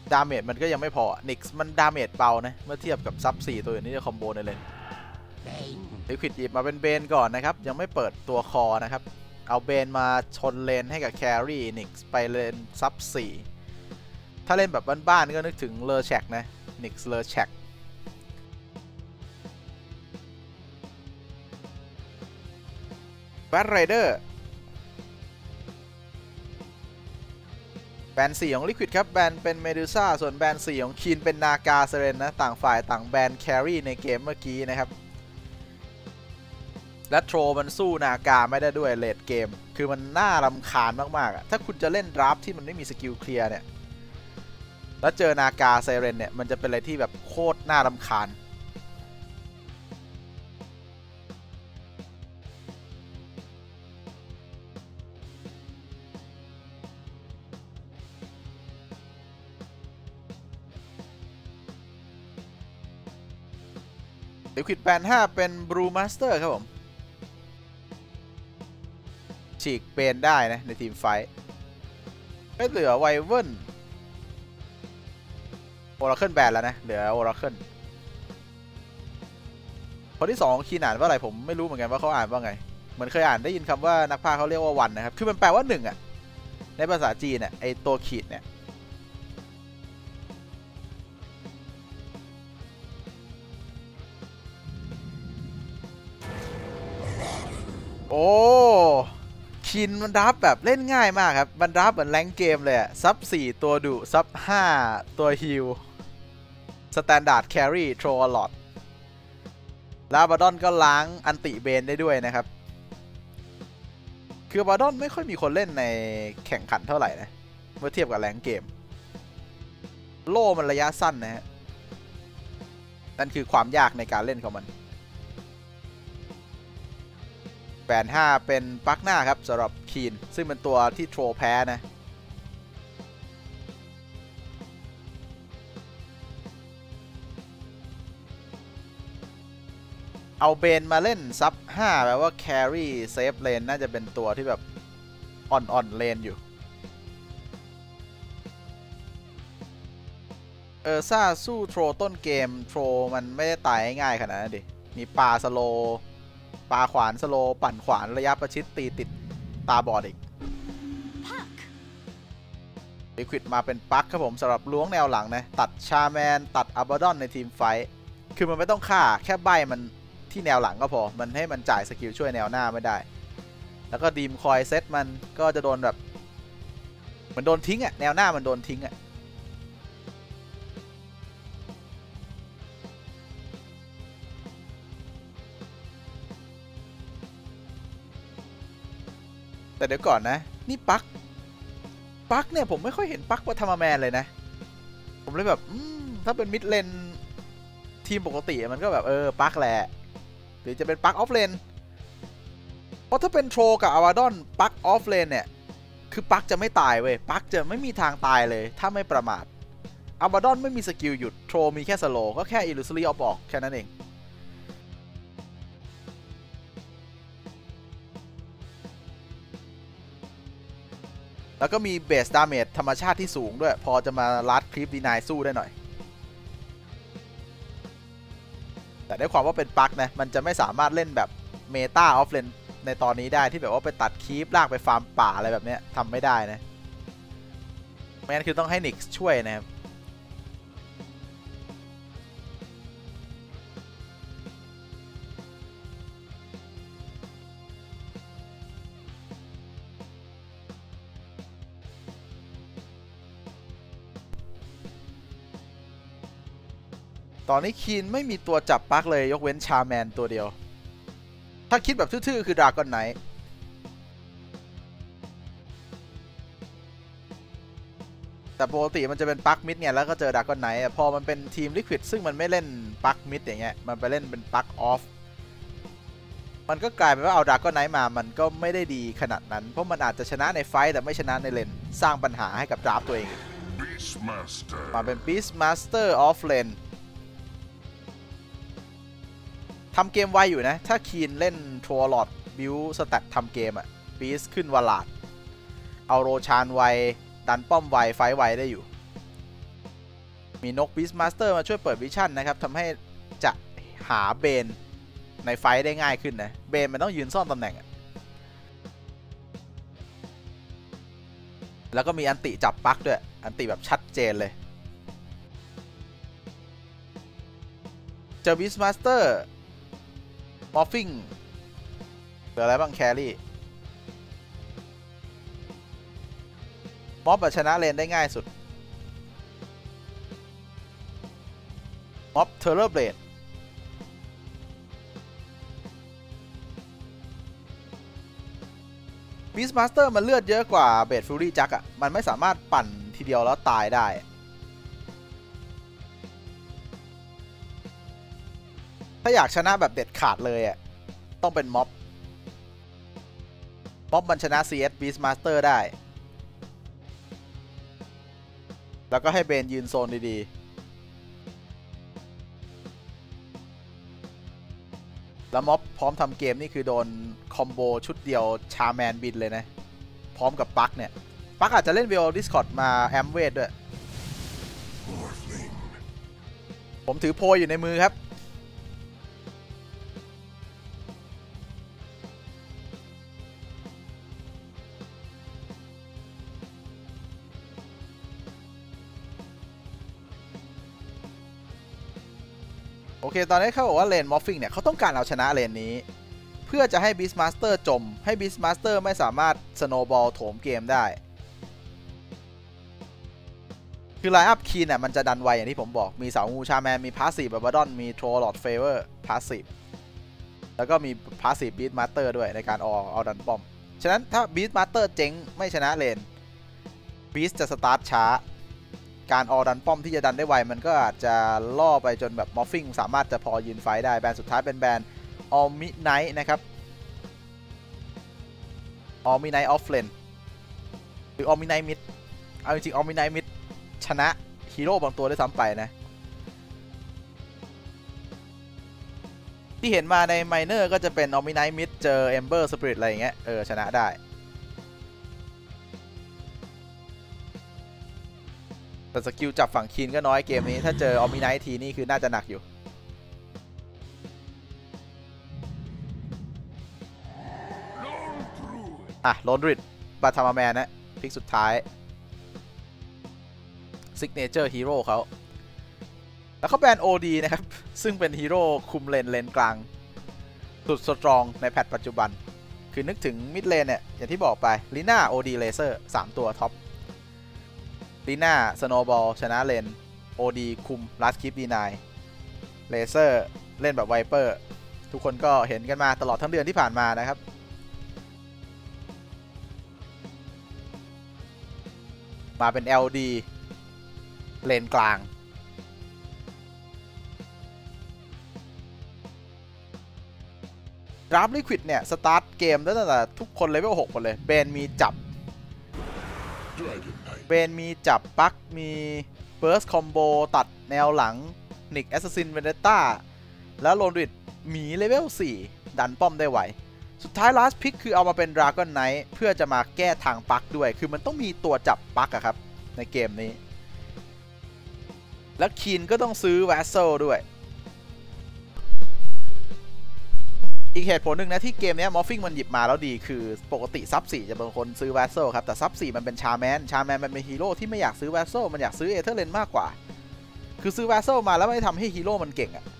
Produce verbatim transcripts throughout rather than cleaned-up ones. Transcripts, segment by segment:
ดาเมจมันก็ยังไม่พอนิกส์มันดาเมจเบานะเมื่อเทียบกับซับสี่ตัวอื่นที่จะคอมโบในเลนลิควิดหยิบมาเป็นเบนก่อนนะครับยังไม่เปิดตัวคอนะครับเอาเบนมาชนเลนให้กับแครี่นิกส์ไปเลนซับสี่ถ้าเล่นแบบบ้านๆก็นึกถึงเลอแชกนะนิกส์เลอแชกแบทไรเดอร์แบนสี่ของลิควิดครับแบนเป็นเมดูซ่าส่วนแบนสี่ของคีนเป็นนากาเซเรนนะต่างฝ่ายต่างแบนแครี่ในเกมเมื่อกี้นะครับและโทรมันสู้นากาไม่ได้ด้วยเลดเกมคือมันน่ารำคาญมากๆอ่ะถ้าคุณจะเล่นดราฟที่มันไม่มีสกิลเคลียร์เนี่ยแล้วเจอนากาเซเรนเนี่ยมันจะเป็นอะไรที่แบบโคตรน่ารำคาญลิควิดแบนห้าเป็นบลูมาสเตอร์ครับผมฉีกเปนได้นะในทีมไฟไม่เหลือไวเวิร์นโอราเคิลแบนแล้วนะเหลือโอราเคิลคนที่สองคีย์อ่านว่าอะไรผมไม่รู้เหมือนกันว่าเขาอ่านว่าไงเหมือนเคยอ่านได้ยินคำว่านักพากย์เขาเรียกว่าวันนะครับคือมันแปลว่าหนึ่งอ่ะในภาษาจีนเนี่ยไอตัวขีดเนี่ยโอ้คินมันรับแบบเล่นง่ายมากครับมันรับเหมือนแรงเกมเลยอะซับสี่ตัวดุซับห้าตัวฮิลสแตนดาร์ดแครี่โทรลอดแล้วบาดอนก็ล้างอันติเบนได้ด้วยนะครับคือบาดอนไม่ค่อยมีคนเล่นในแข่งขันเท่าไหร่นะเมื่อเทียบกับแรงเกมโล่มันระยะสั้นนะฮะนั่นคือความยากในการเล่นของมันแบนห้าเป็นปักหน้าครับสำหรับคีนซึ่งเป็นตัวที่โทรแพ้นะเอาเบนมาเล่นซับห้าแปลว่าแครี่เซฟเลนน่าจะเป็นตัวที่แบบอ่อนๆเลนอยู่เออซ่าสู้โทรต้นเกมโทรมันไม่ได้ตายง่ายขนาดนั้นดิมีปลาสโลปาขวานสโลปั่นขวานระยะประชิดตีติดตาบอดอีกลิควิดมาเป็นปักครับผมสำหรับล้วงแนวหลังนะตัดชาแมนตัดอับาดอนในทีมไฟคือมันไม่ต้องฆ่าแค่ใบมันที่แนวหลังก็พอมันให้มันจ่ายสกิลช่วยแนวหน้าไม่ได้แล้วก็ดีมคอยเซตมันก็จะโดนแบบเหมือนโดนทิ้งอะแนวหน้ามันโดนทิ้งอะแต่เดี๋ยวก่อนนะนี่ปักปักเนี่ยผมไม่ค่อยเห็นปักว่าทำมาแมนเลยนะผมเลยแบบถ้าเป็นมิดเลนทีมปกติมันก็แบบเออปักแหละหรือจะเป็นปักออฟเลนเพราะถ้าเป็นโทรกับอาวาดอนปักออฟเลนเนี่ยคือปักจะไม่ตายเว้ยปักจะไม่มีทางตายเลยถ้าไม่ประมาทอาวาดอนไม่มีสกิลหยุดโทรมีแค่สโลก็แค่อิลูซอรี่เอาออกแค่นั้นเองแล้วก็มีเบสดาเมจธรรมชาติที่สูงด้วยพอจะมาลัดคลิปดีนายสู้ได้หน่อยแต่ด้วยความว่าเป็นปักนะมันจะไม่สามารถเล่นแบบเมตาออฟเลนในตอนนี้ได้ที่แบบว่าไปตัดคลิปลากไปฟาร์มป่าอะไรแบบนี้ทำไม่ได้นะไม่งั้นคือต้องให้นิกส์ช่วยนะครับตอนนี้คีนไม่มีตัวจับปักเลยยกเว้นชาแมนตัวเดียวถ้าคิดแบบทื่อๆคือดราก้อนไนท์แต่ปกติมันจะเป็นปักมิดเนี่ยแล้วก็เจอดราก้อนไนท์พอมันเป็นทีมลิควิดซึ่งมันไม่เล่นปักมิดอย่างเงี้ยมันไปเล่นเป็นปักออฟมันก็กลายเป็นว่าเอาดราก้อนไนท์มามันก็ไม่ได้ดีขนาดนั้นเพราะมันอาจจะชนะในไฟต์แต่ไม่ชนะในเลนสร้างปัญหาให้กับดราฟตัวเองมาเป็น Beast Master of Laneทำเกมไวอยู่นะถ้าคีนเล่นโทรลอดบิวสแตททำเกมอะปีสขึ้นวาลาดเอาโรชานไวดันป้อมไวไฟไวได้อยู่มีนกบีสมาสเตอร์มาช่วยเปิดวิชั่นนะครับทำให้จะหาเบนในไฟได้ง่ายขึ้นนะเบนมันต้องยืนซ่อนตำแหน่งแล้วก็มีอันติจับปักด้วยอันติแบบชัดเจนเลยเจอบีสมาสเตอร์มอฟฟิงเหลืออะไรบ้างแครี่มอบชนะเลนได้ง่ายสุดม็อบเทอร์เรอร์เบลดบีสมาสเตอร์มันเลือดเยอะกว่าเบดฟูรี่จักอะมันไม่สามารถปั่นทีเดียวแล้วตายได้ถ้าอยากชนะแบบเด็ดขาดเลยอะต้องเป็นม็อบม็อบมันชนะ ซี เอส บีสมาสเตอร์ได้แล้วก็ให้เบนยืนโซนดีๆแล้วม็อบพร้อมทำเกมนี่คือโดนคอมโบชุดเดียวชาแมนบินเลยนะพร้อมกับปักเนี่ยปักอาจจะเล่นเวลดิสคอร์ดมาแอมเวทด้วยผมถือโพยอยู่ในมือครับโอเคตอนนี้เขาบอกว่าเลนมอฟฟิงเนี่ยเขาต้องการเอาชนะเลนนี้เพื่อจะให้บีสมาสเตอร์จมให้บีสมาสเตอร์ไม่สามารถสโนว์บอลโถมเกมได้คือไลน์อัพคีนน่ะมันจะดันไวอย่างที่ผมบอกมีเสางูชาแมนมีพาสซีฟบับดอนมีโทรลอดเฟเวอร์พาสซีฟแล้วก็มีพาสซีฟบีสมาสเตอร์ด้วยในการออเอาดันป้อมฉะนั้นถ้าบีสมาสเตอร์เจ๊งไม่ชนะเลนบีสจะสตาร์ทช้าการออดันป้อมที่จะดันได้ไวมันก็อาจจะล่อไปจนแบบมอฟฟิงสามารถจะพอยืนไฟได้แบนสุดท้ายเป็นแบนออมิไนท์นะครับออมิไนท์ออฟเลนหรือออมิไนท์มิดเอาจริงๆออมิไนท์มิดชนะฮีโร่บางตัวได้ซ้ำไปนะที่เห็นมาในไมเนอร์ก็จะเป็นออมิไนท์มิดเจอเอมเบอร์สปิริตอะไรอย่างเงี้ยเออชนะได้แต่สกิลจับฝั่งคีนก็น้อยเกมนี้ถ้าเจอออมิไนท์ทีนี่คือน่าจะหนักอยู่อ่ะโรดริดบาทามาแมนนะพิกสุดท้ายซิกเนเจอร์ฮีโร่เขาแล้วเขาแบน โอ ดี นะครับซึ่งเป็นฮีโร่คุมเลนเลนกลางสุดสตรองในแพทปัจจุบันคือนึกถึงมิดเลนเนี่ยอย่างที่บอกไปลีน่า โอ ดี เลเซอร์สามตัวท็อปลีน่าสโนว์บอลชนะเลน โอ ดี คุมลัสคิปดีไนเลเซอร์เล่นแบบไวเปอร์ทุกคนก็เห็นกันมาตลอดทั้งเดือนที่ผ่านมานะครับมาเป็น แอล ดี เลนกลางดราฟลิควิดเนี่ยสตาร์ทเกมตั้งแต่ทุกคนเลเวลหกหมดเลยเบนมีจับเบนมีจับปักมีเบิร์สคอมโบตัดแนวหลังนิกแอสซัสซินเวนเดต้าแล้วโรดริดหมีเลเวลสี่ดันป้อมได้ไหวสุดท้ายลาสพิกคือเอามาเป็นดราก้อนไนท์เพื่อจะมาแก้ทางปักด้วยคือมันต้องมีตัวจับปักอะครับในเกมนี้แล้วคีนก็ต้องซื้อแวสเซลด้วยอีกเหตุผลหนึ่งนะที่เกมนี้มอฟฟิงมันหยิบมาแล้วดีคือปกติซับสี่จะเป็นคนซื้อแวสเซลครับแต่ซับสี่มันเป็นชาแมนชาแมนมันเป็นฮีโร่ที่ไม่อยากซื้อแวสเซลมันอยากซื้อเอเธอร์เลนมากกว่าคือซื้อแวสเซลมาแล้วไม่ทำให้ฮีโร่มันเก่งอะ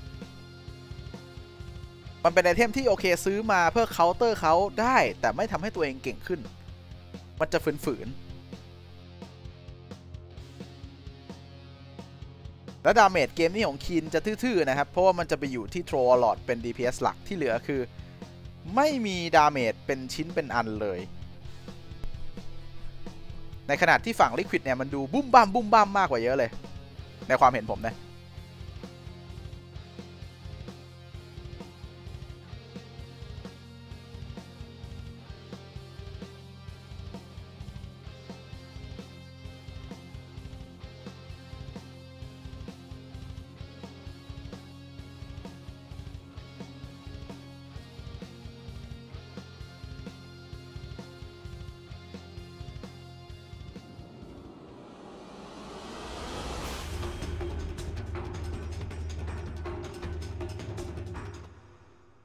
มันเป็นไอเทมที่โอเคซื้อมาเพื่อเคาน์เตอร์เขาได้แต่ไม่ทำให้ตัวเองเก่งขึ้นมันจะฝืนแล้วดาเมจเกมนี้ของคีนจะทื่อๆนะครับเพราะว่ามันจะไปอยู่ที่โทรลอดเป็น ดี พี เอส หลักที่เหลือคือไม่มีดาเมจเป็นชิ้นเป็นอันเลยในขณะที่ฝั่งลิควิดเนี่ยมันดูบุ้มบ้ามบุ้มบ้ามมากกว่าเยอะเลยในความเห็นผมนะ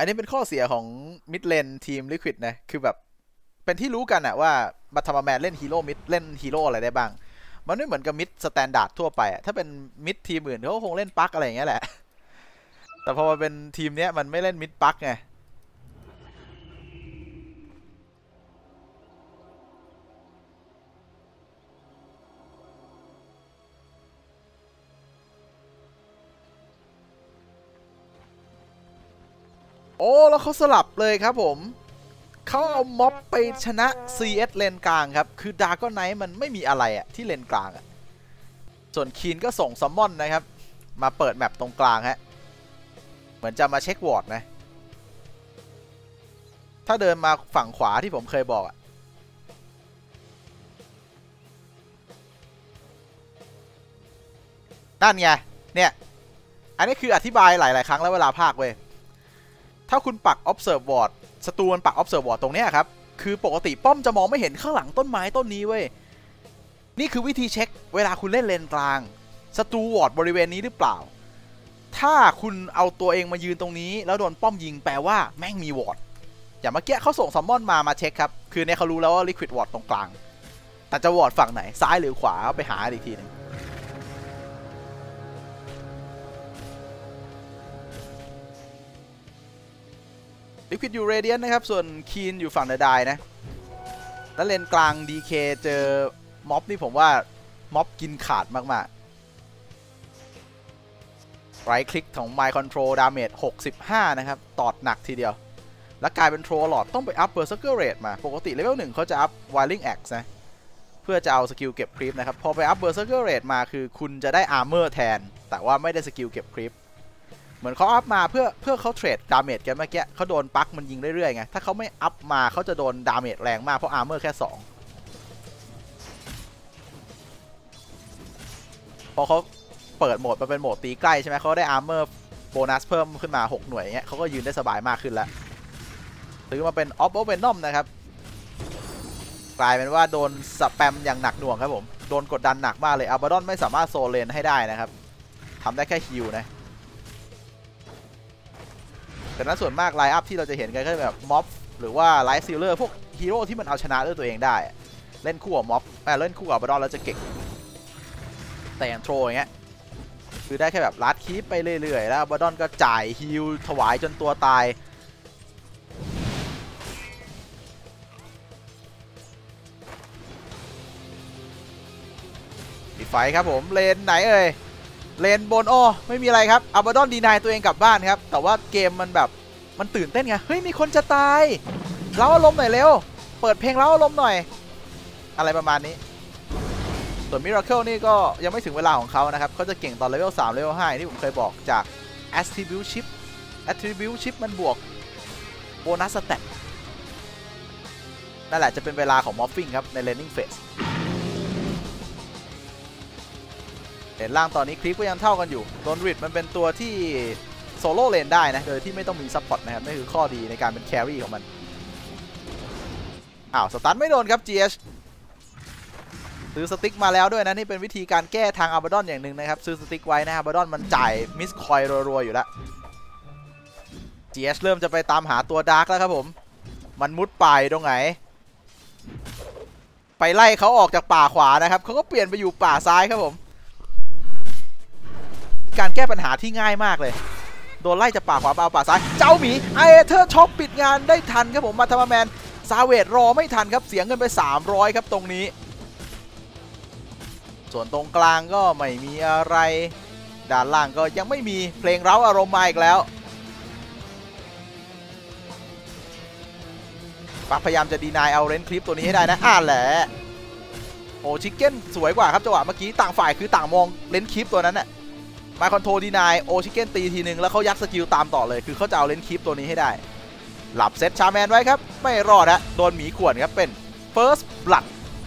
อันนี้เป็นข้อเสียของมิดเลนทีมลิควิดนะคือแบบเป็นที่รู้กันอะว่าบัตทามาแมนเล่นฮีโร่มิดเล่นฮีโร่อะไรได้บ้างมันไม่เหมือนกับมิดสแตนดาร์ดทั่วไปถ้าเป็นมิดทีมอื่นเขาคงเล่นปักอะไรอย่างเงี้ยแหละแต่พอมาเป็นทีมเนี้ยมันไม่เล่นมิดปักไงโอ้แล้วเขาสลับเลยครับผมเขาเอาม็อบไปชนะ ซี เอส เลนกลางครับคือดาร์กไนท์มันไม่มีอะไรอะที่เลนกลางอะส่วนคีนก็ส่งซัมมอนนะครับมาเปิดแมปตรงกลางฮะเหมือนจะมาเช็ควอร์ดนะถ้าเดินมาฝั่งขวาที่ผมเคยบอกอะนั่นไงเนี่ยอันนี้คืออธิบายหลายๆครั้งแล้วเวลาพากเว้ยถ้าคุณปัก observe ward ศัตรูมันปัก observe ward ตรงเนี้ยครับคือปกติป้อมจะมองไม่เห็นข้างหลังต้นไม้ต้นนี้เว้ยนี่คือวิธีเช็คเวลาคุณเล่นเลนกลางศัตรูวอร์ดบริเวณนี้หรือเปล่าถ้าคุณเอาตัวเองมายืนตรงนี้แล้วโดนป้อมยิงแปลว่าแม่งมีวอร์ดอย่างเมื่อกี้เขาส่งซัมมอนมามาเช็คครับคือเนี่ยเขารู้แล้วว่าลิควิดวอร์ดตรงกลางแต่จะวอร์ดฝั่งไหนซ้ายหรือขวาไปหาอีกทีนึงลิควิดอยู่เรเดียนนะครับส่วนคีนอยู่ฝั่งเดอะไดนะแล้วเลนกลาง ดี เค เจอม็อบนี่ผมว่าม็อบกินขาดมากๆไรคลิกของ My Control Damage หกสิบห้านะครับตอดหนักทีเดียวแล้วกลายเป็นโทรลอดต้องไปอัพ Berserker Rate มาปกติเลเวลหนึ่งเขาจะอัพ Wailing Axe นะเพื่อจะเอาสกิลเก็บคริปนะครับพอไปอัพ Berserker Rate มาคือคุณจะได้ Armor แทนแต่ว่าไม่ได้สกิลเก็บคริปเหมือนเขาอัพมาเพื่อเพื่อเขาเทรดดาเมจกันเมื่อกี้เขาโดนปักมันยิงเรื่อยๆไงถ้าเขาไม่อัพมาเขาจะโดนดาเมจแรงมากเพราะ Armor แค่สองพอเขาเปิดโหมดมาเป็นโหมดตีใกล้ใช่ไหมเขาได้ Armor โบนัสเพิ่มขึ้นมาหกหน่วยเงี้ยเขาก็ยืนได้สบายมากขึ้นแล้วซื้อมาเป็น ออฟ เวนอม นะครับกลายเป็นว่าโดนสแปมอย่างหนักหน่วงครับผมโดนกดดันหนักมากเลยอัลบาดอนไม่สามารถโซเลนให้ได้นะครับทำได้แค่ฮิลนะแต่นั้นส่วนมากไลน์อัพที่เราจะเห็นกันก็แบบม็อบหรือว่าไลท์ซิลเลอร์พวกฮีโร่ที่มันเอาชนะด้วยตัวเองได้เล่นคู่กับม็อบเล่นคู่กับอัลบาดอนแล้วจะเก่งแต่อย่างโทรอย่างเงี้ยคือได้แค่แบบลัดคีปไปเรื่อยๆแล้วอัลบาดอนก็จ่ายฮิลถวายจนตัวตายไฟครับผมเลนไหนเอ่ยเลนบนโอ้ไม่มีอะไรครับอัลบาดอนดีนายตัวเองกลับบ้านครับแต่ว่าเกมมันแบบมันตื่นเต้นไงเฮ้ยมีคนจะตายเล้าอารมณ์หน่อยเร็วเปิดเพลงเล้าอารมณ์หน่อยอะไรประมาณนี้ส่วนมิราเคิลนี่ก็ยังไม่ถึงเวลาของเขานะครับเขาจะเก่งตอนเลเวลสามเลเวลห้าที่ผมเคยบอกจาก Attribute Chip Attribute Chip มันบวกโบนัสสแตทนั่นแหละจะเป็นเวลาของมอฟฟิ้งครับใน Laning Phaseเลนล่างตอนนี้คลิปก็ยังเท่ากันอยู่โดนริดมันเป็นตัวที่โซโล่เลนได้นะโดยที่ไม่ต้องมีซัพพอร์ตนะครับนี่คือข้อดีในการเป็นแครี่ของมันอ้าวสตันไม่โดนครับ จี เอช ซื้อสติ๊กมาแล้วด้วยนะนี่เป็นวิธีการแก้ทางอัลบาดอนอย่างหนึ่งนะครับซื้อสติ๊กไว้นะอัลบาดอนมันจ่ายมิสคอยรัวๆอยู่แล้ว จี เอช เริ่มจะไปตามหาตัวดาร์กแล้วครับผมมันมุดป่ายตรงไหนไปไล่เขาออกจากป่าขวานะครับเขาก็เปลี่ยนไปอยู่ป่าซ้ายครับผมการแก้ปัญหาที่ง่ายมากเลยโดนไล่จากป่าขวาเอาป่าซ้ายเจ้าหมีไอเธอช็อปปิดงานได้ทันครับผมมาทามาแมนซาเวตรอไม่ทันครับเสียเงินไปสามร้อยครับตรงนี้ส่วนตรงกลางก็ไม่มีอะไรด้านล่างก็ยังไม่มีเพลงเร้าอารมณ์มาอีกแล้วปักพยายามจะดีนายเอาเรนคลิปตัวนี้ให้ได้นะอ่าแหละโอ้ชิคเก้นสวยกว่าครับจังหวะเมื่อกี้ต่างฝ่ายคือต่างมองเลนคลิปตัวนั้นน่ะมาคอนโทรดีนายโอชิเก้นตีทีนึงแล้วเขายัดสกิลตามต่อเลยคือเขาจะเอาเลนคลิปตัวนี้ให้ได้หลับเซตชาแมนไว้ครับไม่รอดฮะโดนหมีข่วนครับเป็น First Blood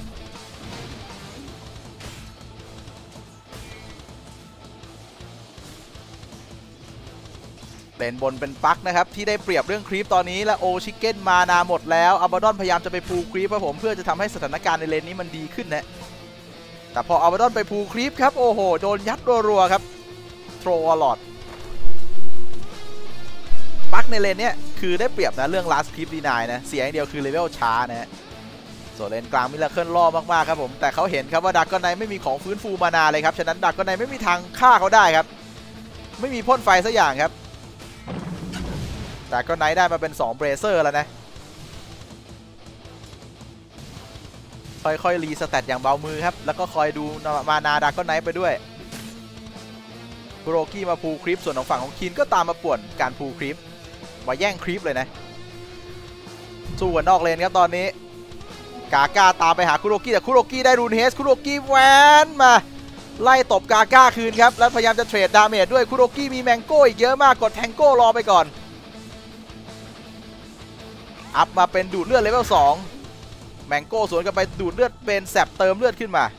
เลนบนเป็นปักนะครับที่ได้เปรียบเรื่องครีปตอนนี้และโอชิเก้นมานาหมดแล้วอัลบาดอนพยายามจะไปพูครีปครับผมเพื่อจะทำให้สถานการณ์ในเลนนี้มันดีขึ้นนะแต่พออัลบาดอนไปพูครีปครับโอ้โหโดนยัดรัวๆครับโทรลอดไปปักในเลนเนี้ยคือได้เปรียบนะเรื่อง last creep deny นะเสียอย่างเดียวคือเลเวลช้านะฮะส่วนเลนกลางมิลเคิลล่อมากๆครับผมแต่เขาเห็นครับว่าดากอนไนท์ไม่มีของฟื้นฟูมานาเลยครับฉะนั้นดากอนไนท์ไม่มีทางฆ่าเขาได้ครับไม่มีพ่นไฟสักอย่างครับดากอนไนท์ได้มาเป็นสองเบรเซอร์แล้วนะค่อยๆรีสแตทอย่างเบามือครับแล้วก็คอยดูมานาดากอนไนท์ไปด้วยคุโรกิมาพูคลิปส่วนของฝั่งของคินก็ตามมาป่วนการพูคลิปมาแย่งคลิปเลยนะสู้กันนอกเลนครับตอนนี้กาก้าตามไปหาคุโรกิแต่คุโรกิได้รูนเฮสคุโรกิแวนมาไล่ตบกาก้าคืนครับแล้วพยายามจะเทรดดาเมจด้วยคุโรกิมีแมงโก้อีกเยอะมากกดแทงโก้รอไปก่อนอัพมาเป็นดูดเลือดเลเวลสองแมงโก้สวนกันไปดูดเลือดเป็นแสบเติมเลือดขึ้นมา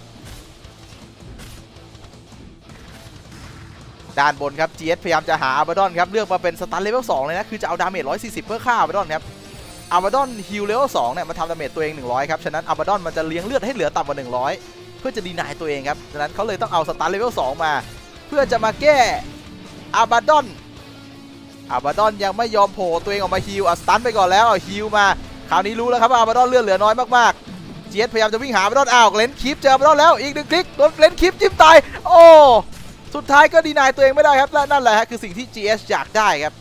ด้านบนครับ จี เอส พยายามจะหาอาบาดอนครับเลือกมาเป็นสตันเลเวลสองเลยนะคือจะเอาดาเมจหนึ่งร้อยสี่สิบเพื่อฆ่าอาบาดอนครับอาบาดอนฮิลเลเวลสองเนี่ยมันทำดาเมจตัวเองหนึ่งร้อยครับฉะนั้นอาบาดอนมันจะเลี้ยงเลือดให้เหลือต่ำกว่าหนึ่งร้อยเพื่อจะดีนายตัวเองครับฉะนั้นเขาเลยต้องเอาสตันเลเวลสองมาเพื่อจะมาแก้อาบาดอนอาบาดอนยังไม่ยอมโผล่ตัวเองออกมาฮิลอ่ะสตันไปก่อนแล้วเอาฮิลมาคราวนี้รู้แล้วครับว่าอาบาดอนเลือดเหลือน้อยมากๆ จี เอส พยายามจะวิ่งหาอาบาดอนอ้าวเลนคลิปเจออาบาดอนแล้วอีกหนึ่งคลิกโดนเลนคลิปจิ้มตายโอ้สุดท้ายก็ดีนายตัวเองไม่ได้ครับและนั่นแหละฮะคือสิ่งที่ จี เอส อยากได้ครับ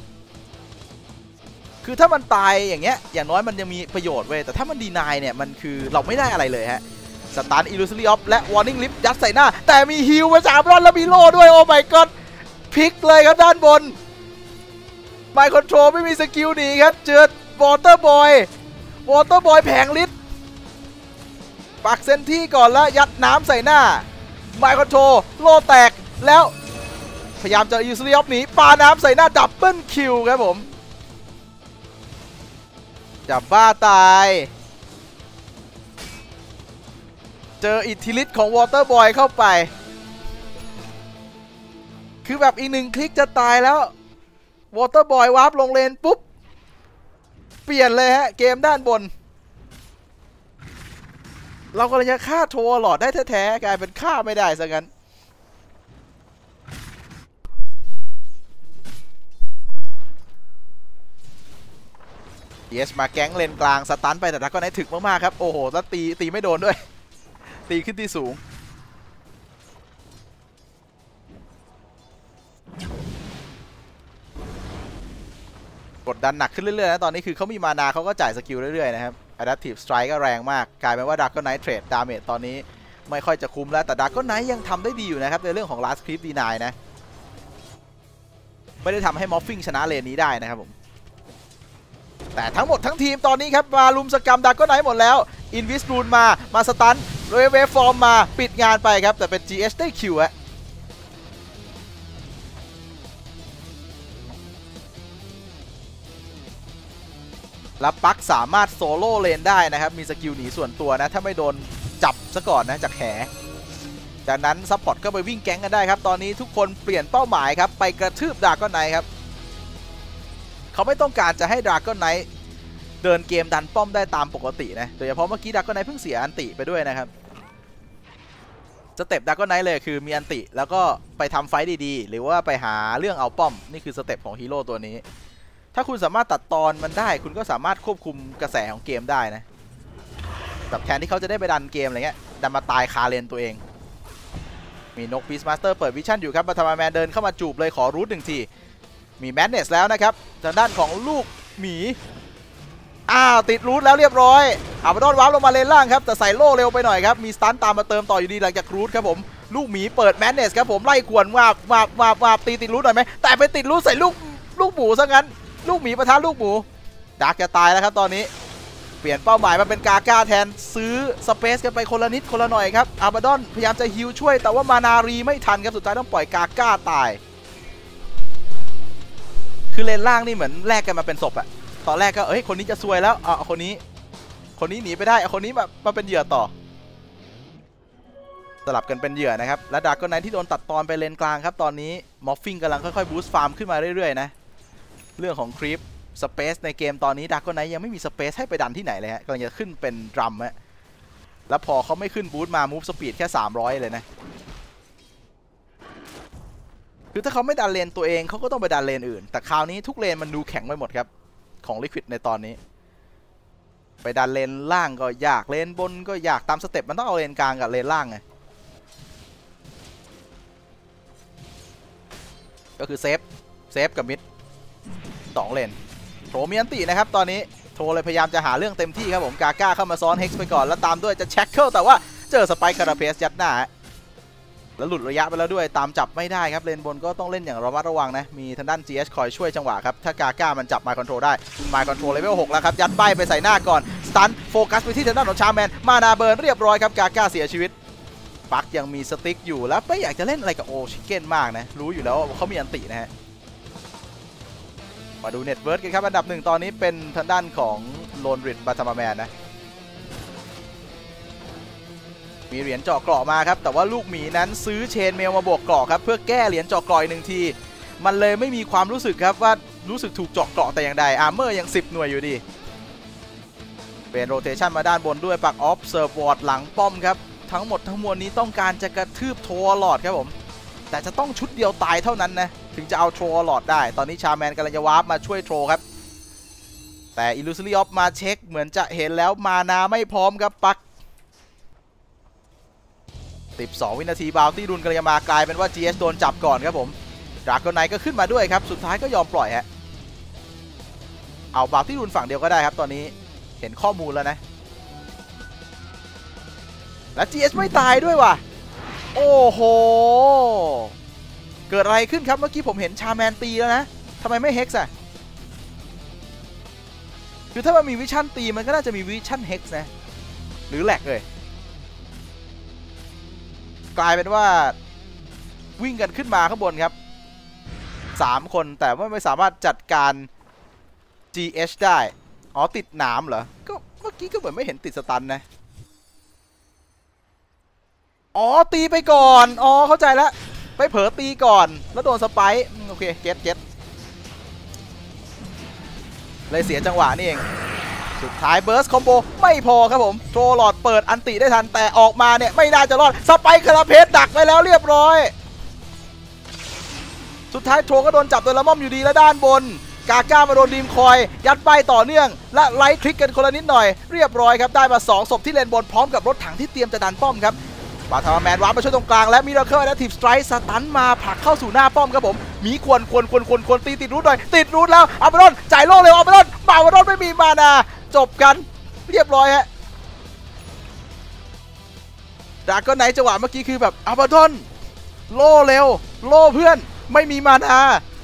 คือถ้ามันตายอย่างเงี้ยอย่างน้อยมันยังมีประโยชน์เว้ยแต่ถ้ามันดีนายเนี่ยมันคือเราไม่ได้อะไรเลยฮะสตาร์ทอิลูซิลี่ออฟและวอร์นิ่งลิฟยัดใส่หน้าแต่มีฮิลมาจากอาบาดอนแล้วมีโล่ด้วยโอ้ my god พลิกเลยครับด้านบนไมค์คอนโทรลไม่มีสกิลหนีครับเจอวอเตอร์บอยวอเตอร์บอยแผงฤทธิ์ปักเซนที่ก่อนแล้วยัดน้ำใส่หน้าไมค์คอนโทรลโล่แตกแล้วพยายามจะยูซิลี่ออฟหนีปาน้ำใส่หน้าดับเบิลคิวครับผมจับบ้าตายเจออิทธิฤทธิ์ของวอเตอร์บอยเข้าไปคือแบบอีกหนึ่งคลิกจะตายแล้ววอเตอร์บอยวาร์ปลงเลนปุ๊บเปลี่ยนเลยฮะเกมด้านบนเรากำลังจะฆ่าโทรหลอดได้แท้ๆกลายเป็นฆ่าไม่ได้ซะงั้นเยสมาแก๊งเลนกลางสตันไปแต่ดักก็ได้ถึกมากๆครับโอ้โหแล้วตีตีไม่โดนด้วยตีขึ้นที่สูงกดดันหนักขึ้นเรื่อยๆนะตอนนี้คือเขามีมานาเขาก็จ่ายสกิลเรื่อยๆนะครับ Adaptive Strike ก็แรงมากกลายเป็นว่าดักก็ไนท์เทรดดาเมจตอนนี้ไม่ค่อยจะคุ้มแล้วแต่ดักก็ไนท์ยังทำได้ดีอยู่นะครับในเรื่องของ Last Creep ดี ไนน์ นะไม่ได้ทำให้มอฟฟิงชนะเลนนี้ได้นะครับผมแต่ทั้งหมดทั้งทีมตอนนี้ครับมาลุมสกรรมดักก็ไนท์หมดแล้วอินวิสรูนมามาสตันโดยเวฟฟอร์มมาปิดงานไปครับแต่เป็น จี เอส ได้คิวอะแล้วปักสามารถโซโล่เลนได้นะครับมีสกิลหนีส่วนตัวนะถ้าไม่โดนจับซะก่อนนะจากแหจากนั้นซัพพอร์ตก็ไปวิ่งแก๊งกันได้ครับตอนนี้ทุกคนเปลี่ยนเป้าหมายครับไปกระทืบดราก้อนไนท์ครับเขาไม่ต้องการจะให้ดราก้อนไนท์เดินเกมดันป้อมได้ตามปกตินะโดยเฉพาะเมื่อกี้ดราก้อนไนท์เพิ่งเสียอันติไปด้วยนะครับสเต็ปดราก้อนไนท์เลยคือมีอันติแล้วก็ไปทำไฟต์ดีๆหรือว่าไปหาเรื่องเอาป้อมนี่คือสเต็ปของฮีโร่ตัวนี้ถ้าคุณสามารถตัดตอนมันได้คุณก็สามารถควบคุมกระแสของเกมได้นะแบบแทนที่เขาจะได้ไปดันเกมอะไรเงี้ยดันมาตายคาเลนตัวเองมีนกบีสมาสเตอร์เปิดวิชั่นอยู่ครับมาทำแมนเดินเข้ามาจูบเลยขอรูทหนึ่งทีมีแมดเนสแล้วนะครับทางด้านของลูกหมีอ้าวติดรูทแล้วเรียบร้อยอาบาดอนวาร์ปลงมาเลนล่างครับแต่ใส่โล่เร็วไปหน่อยครับมีสตันตามมาเติมต่ออยู่ดีหลังจากรูทครับผมลูกหมีเปิดแมดเนสครับผมไล่ขวนวาบวาบวาบวาบตีติดรูทหน่อยไหมแต่ไปติดรูทใส่ลูกลูกหมูซะงั้นลูกหมีประทะลูกหมูดักจะตายแล้วครับตอนนี้เปลี่ยนเป้าหมายมาเป็นกาก้าแทนซื้อสเปซกันไปคนละนิดคนละหน่อยครับอาบาดอนพยายามจะฮิวช่วยแต่ว่ามานารีไม่ทันครับสุดท้ายต้องปล่อยกาก้าตายคือเลนล่างนี่เหมือนแลกกันมาเป็นศพอะตอนแรกก็เอ้ยคนนี้จะซวยแล้วอ่ะคนนี้คนนี้หนีไปได้คนนี้มามาเป็นเหยื่อต่อสลับกันเป็นเหยื่อนะครับและดาร์กไนท์ที่โดนตัดตอนไปเลนกลางครับตอนนี้มอฟฟิงกำลังค่อยๆบูสต์ฟาร์มขึ้นมาเรื่อยๆนะเรื่องของครีปสเปซในเกมตอนนี้ดาร์กไนท์ยังไม่มีสเปซให้ไปดันที่ไหนเลยฮะกำลังจะขึ้นเป็นดรัมฮะแล้วพอเขาไม่ขึ้นบูสต์มามูฟสปีดแค่สามร้อยเลยนะคือถ้าเขาไม่ดันเลนตัวเองเขาก็ต้องไปดันเลนอื่นแต่คราวนี้ทุกเลนมันดูแข็งไปหมดครับของลิควิดในตอนนี้ไปดันเลนล่างก็ยากเลนบนก็ยากตามสเต็ปมันต้องเอาเลนกลางกับเลนล่างไงก็คือเซฟเซฟกับมิดสองเลนโถมีอันตินะครับตอนนี้โทรเลยพยายามจะหาเรื่องเต็มที่ครับผมกาก้าเข้ามาซ้อนเฮกซ์ไปก่อนแล้วตามด้วยจะแช็คเกิลแต่ว่าเจอสไปค์คาราเพสยัดหน้าแล้วหลุดระยะไปแล้วด้วยตามจับไม่ได้ครับเลนบนก็ต้องเล่นอย่างระมัดระวังนะมีทางด้าน จี เอช คอยช่วยจังหวะครับถ้ากาก้ามันจับไมค์คอนโทรลได้ไมค์คอนโทรลเลเวลหกแล้วครับยัดใบไปใส่หน้าก่อนสตันโฟกัสไปที่ทางด้านของชาแมนมานาเบิร์นเรียบร้อยครับกาก้าเสียชีวิตปักยังมีสติ๊กอยู่แล้วไม่อยากจะเล่นอะไรกับโอชิเก้นมากนะรู้อยู่แล้วว่าเขามีอันตินะฮะมาดูเน็ตเวิร์ดกันครับอันดับหนึ่งตอนนี้เป็นทางด้านของโลนริดบาตามาแมนนะมีเหรียญเจาะเกราะมาครับแต่ว่าลูกหมีนั้นซื้อเชนเมลมาบวกเกราะครับเพื่อแก้เหรียญเจาะเกราะอีกหนึ่งทีมันเลยไม่มีความรู้สึกครับว่ารู้สึกถูกเจาะเกราะแต่อย่างใดอาร์เมอร์ยังสิบหน่วยอยู่ดีเป็นโรเตชันมาด้านบนด้วยปักออฟเซิร์ฟวอร์ดหลังป้อมครับทั้งหมดทั้งมวลนี้ต้องการจะกระทืบโทรลอดครับผมแต่จะต้องชุดเดียวตายเท่านั้นนะถึงจะเอาโทรลอดได้ตอนนี้ชาแมนกำลังจะวาร์ปมาช่วยโทรครับแต่อิลูซิลีออฟมาเช็คเหมือนจะเห็นแล้วมานาไม่พร้อมครับปักสิบสองวินาทีบาวตี้รุนกำลังจะมากลายเป็นว่า จี เอส โดนจับก่อนครับผมดราก้อนไนท์ก็ขึ้นมาด้วยครับสุดท้ายก็ยอมปล่อยฮะเอาบาวตี้รุนฝั่งเดียวก็ได้ครับตอนนี้เห็นข้อมูลแล้วนะและ จี เอส ไม่ตายด้วยว่ะโอ้โหเกิดอะไรขึ้นครับเมื่อกี้ผมเห็นชาแมนตีแล้วนะทำไมไม่เฮกซ์อะคือถ้ามันมีวิชั่นตีมันก็น่าจะมีวิชั่นเฮกซ์นะหรือแหลกเลยกลายเป็นว่าวิ่งกันขึ้นมาข้างบนครับสามคนแต่ว่าไม่สามารถจัดการ จี เอช ได้อ๋อติดหนามเหรอก็เมื่อกี้ก็เหมือนไม่เห็นติดสตันนะอ๋อตีไปก่อนอ๋อเข้าใจแล้วไปเผลอตีก่อนแล้วโดนสไปค์โอเคเก็ตเก็ตเลยเสียจังหวะนี่เองสุดท้ายเบิร์สคอมโบไม่พอครับผมโทรลอดเปิดอันติได้ทันแต่ออกมาเนี่ยไม่น่าจะรอดสไปค์คาราเพสดักไว้แล้วเรียบร้อยสุดท้ายโทรก็โดนจับโดยละม่อมอยู่ดีและด้านบนกาก้ามาโดนดีมคอยยัดไปต่อเนื่องและไลท์คลิกกันคนละนิดหน่อยเรียบร้อยครับได้มาสองศพที่เลนบนพร้อมกับรถถังที่เตรียมจะดันป้อมครับบาทามาแมนวาร์ปมาช่วยตรงกลางและมิราเคิลและทีมสไตร์สตันมาผลักเข้าสู่หน้าป้อมครับผมมีควรควรควรควรควรตีติดรูทหน่อยติดรูทแล้วอัลเบรอนจ่ายโล่เร็วอัลเบรอนบ่าวอัลเบรอนไม่มีมานาจบกันเรียบร้อยฮะดราก้อนไนท์จังหวะเมื่อกี้คือแบบอัลเบรอนโล่เร็วโล่เพื่อนไม่มีมานา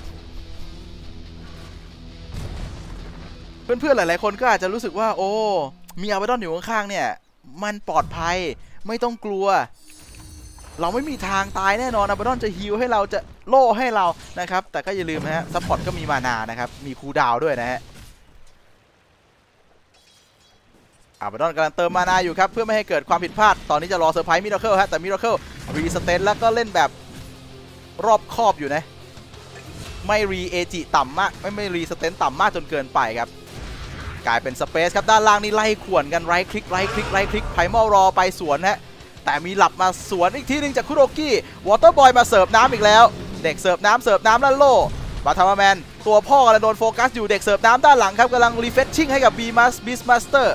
เพื่อนๆหลายๆคนก็อาจจะรู้สึกว่าโอ้มีอัลเบรอนอยู่ข้างๆเนี่ยมันปลอดภัยไม่ต้องกลัวเราไม่มีทางตายแน่นอนอัลเบรอนจะฮีลให้เราจะโล่ให้เรานะครับแต่ก็อย่าลืมนะฮะซัพพอร์ตก็มีมานานะครับมีคูลดาวน์ด้วยนะฮะอัลเบรอนกำลังเติมมานาอยู่ครับเพื่อไม่ให้เกิดความผิดพลาดตอนนี้จะรอเซอร์ไพรส์มิราเคิลฮะแต่มิราเคิลรีสเตนแล้วก็เล่นแบบรอบคอบอยู่นะไม่รีเอจิต่ำมากไม่ไม่รีสเตนต่ำมากจนเกินไปครับกลายเป็นสเปซครับด้านล่างนี่ไล่ข่วนกันไรคลิกไรคลิกไรคลิกไพมอลรอไปสวนฮะแต่มีหลับมาสวนอีกทีนึงจากคุโรกิวอเตอร์บอยมาเสิร์ฟน้ำอีกแล้วเด็กเสิร์ฟน้ำเสิร์ฟน้ำแล้วโล่บาทามาแมนตัวพ่อกำลังโดนโฟกัสอยู่เด็กเสิร์ฟน้ำด้านหลังครับกำลังรีเฟชชิ่งให้กับบีมัสบิสมาสเตอร์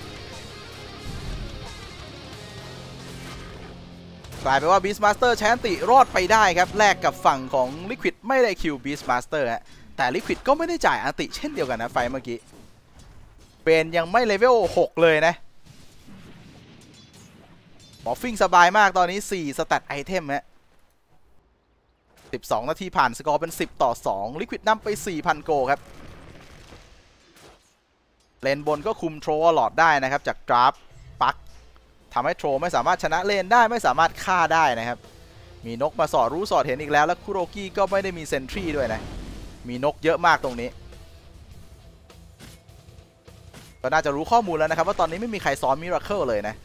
กลายเป็นว่าบีสมาสเตอร์ใช้อันติรอดไปได้ครับแลกกับฝั่งของลิควิดไม่ได้คิวบีสมาสเตอร์ฮะแต่ลิควิดก็ไม่ได้จ่ายอันติเช่นเดียวกันนะไฟเมื่อกี้เป็นยังไม่เลเวลหกเลยนะหมอฟิ้งสบายมากตอนนี้สี่สแตทไอเทมฮะสิบสองนาทีผ่านสกอร์เป็นสิบต่อสองลิควิดนำไป สี่พัน โกครับเลนบนก็คุมโทรลอดได้นะครับจากดราฟปักทำให้โทรไม่สามารถชนะเลนได้ไม่สามารถฆ่าได้นะครับมีนกมาสอดรู้สอดเห็นอีกแล้วแล้วคุโรกิก็ไม่ได้มีเซนทรีด้วยนะมีนกเยอะมากตรงนี้ก็น่าจะรู้ข้อมูลแล้วนะครับว่าตอนนี้ไม่มีใครซ้อนมิราเคิลเลยนะ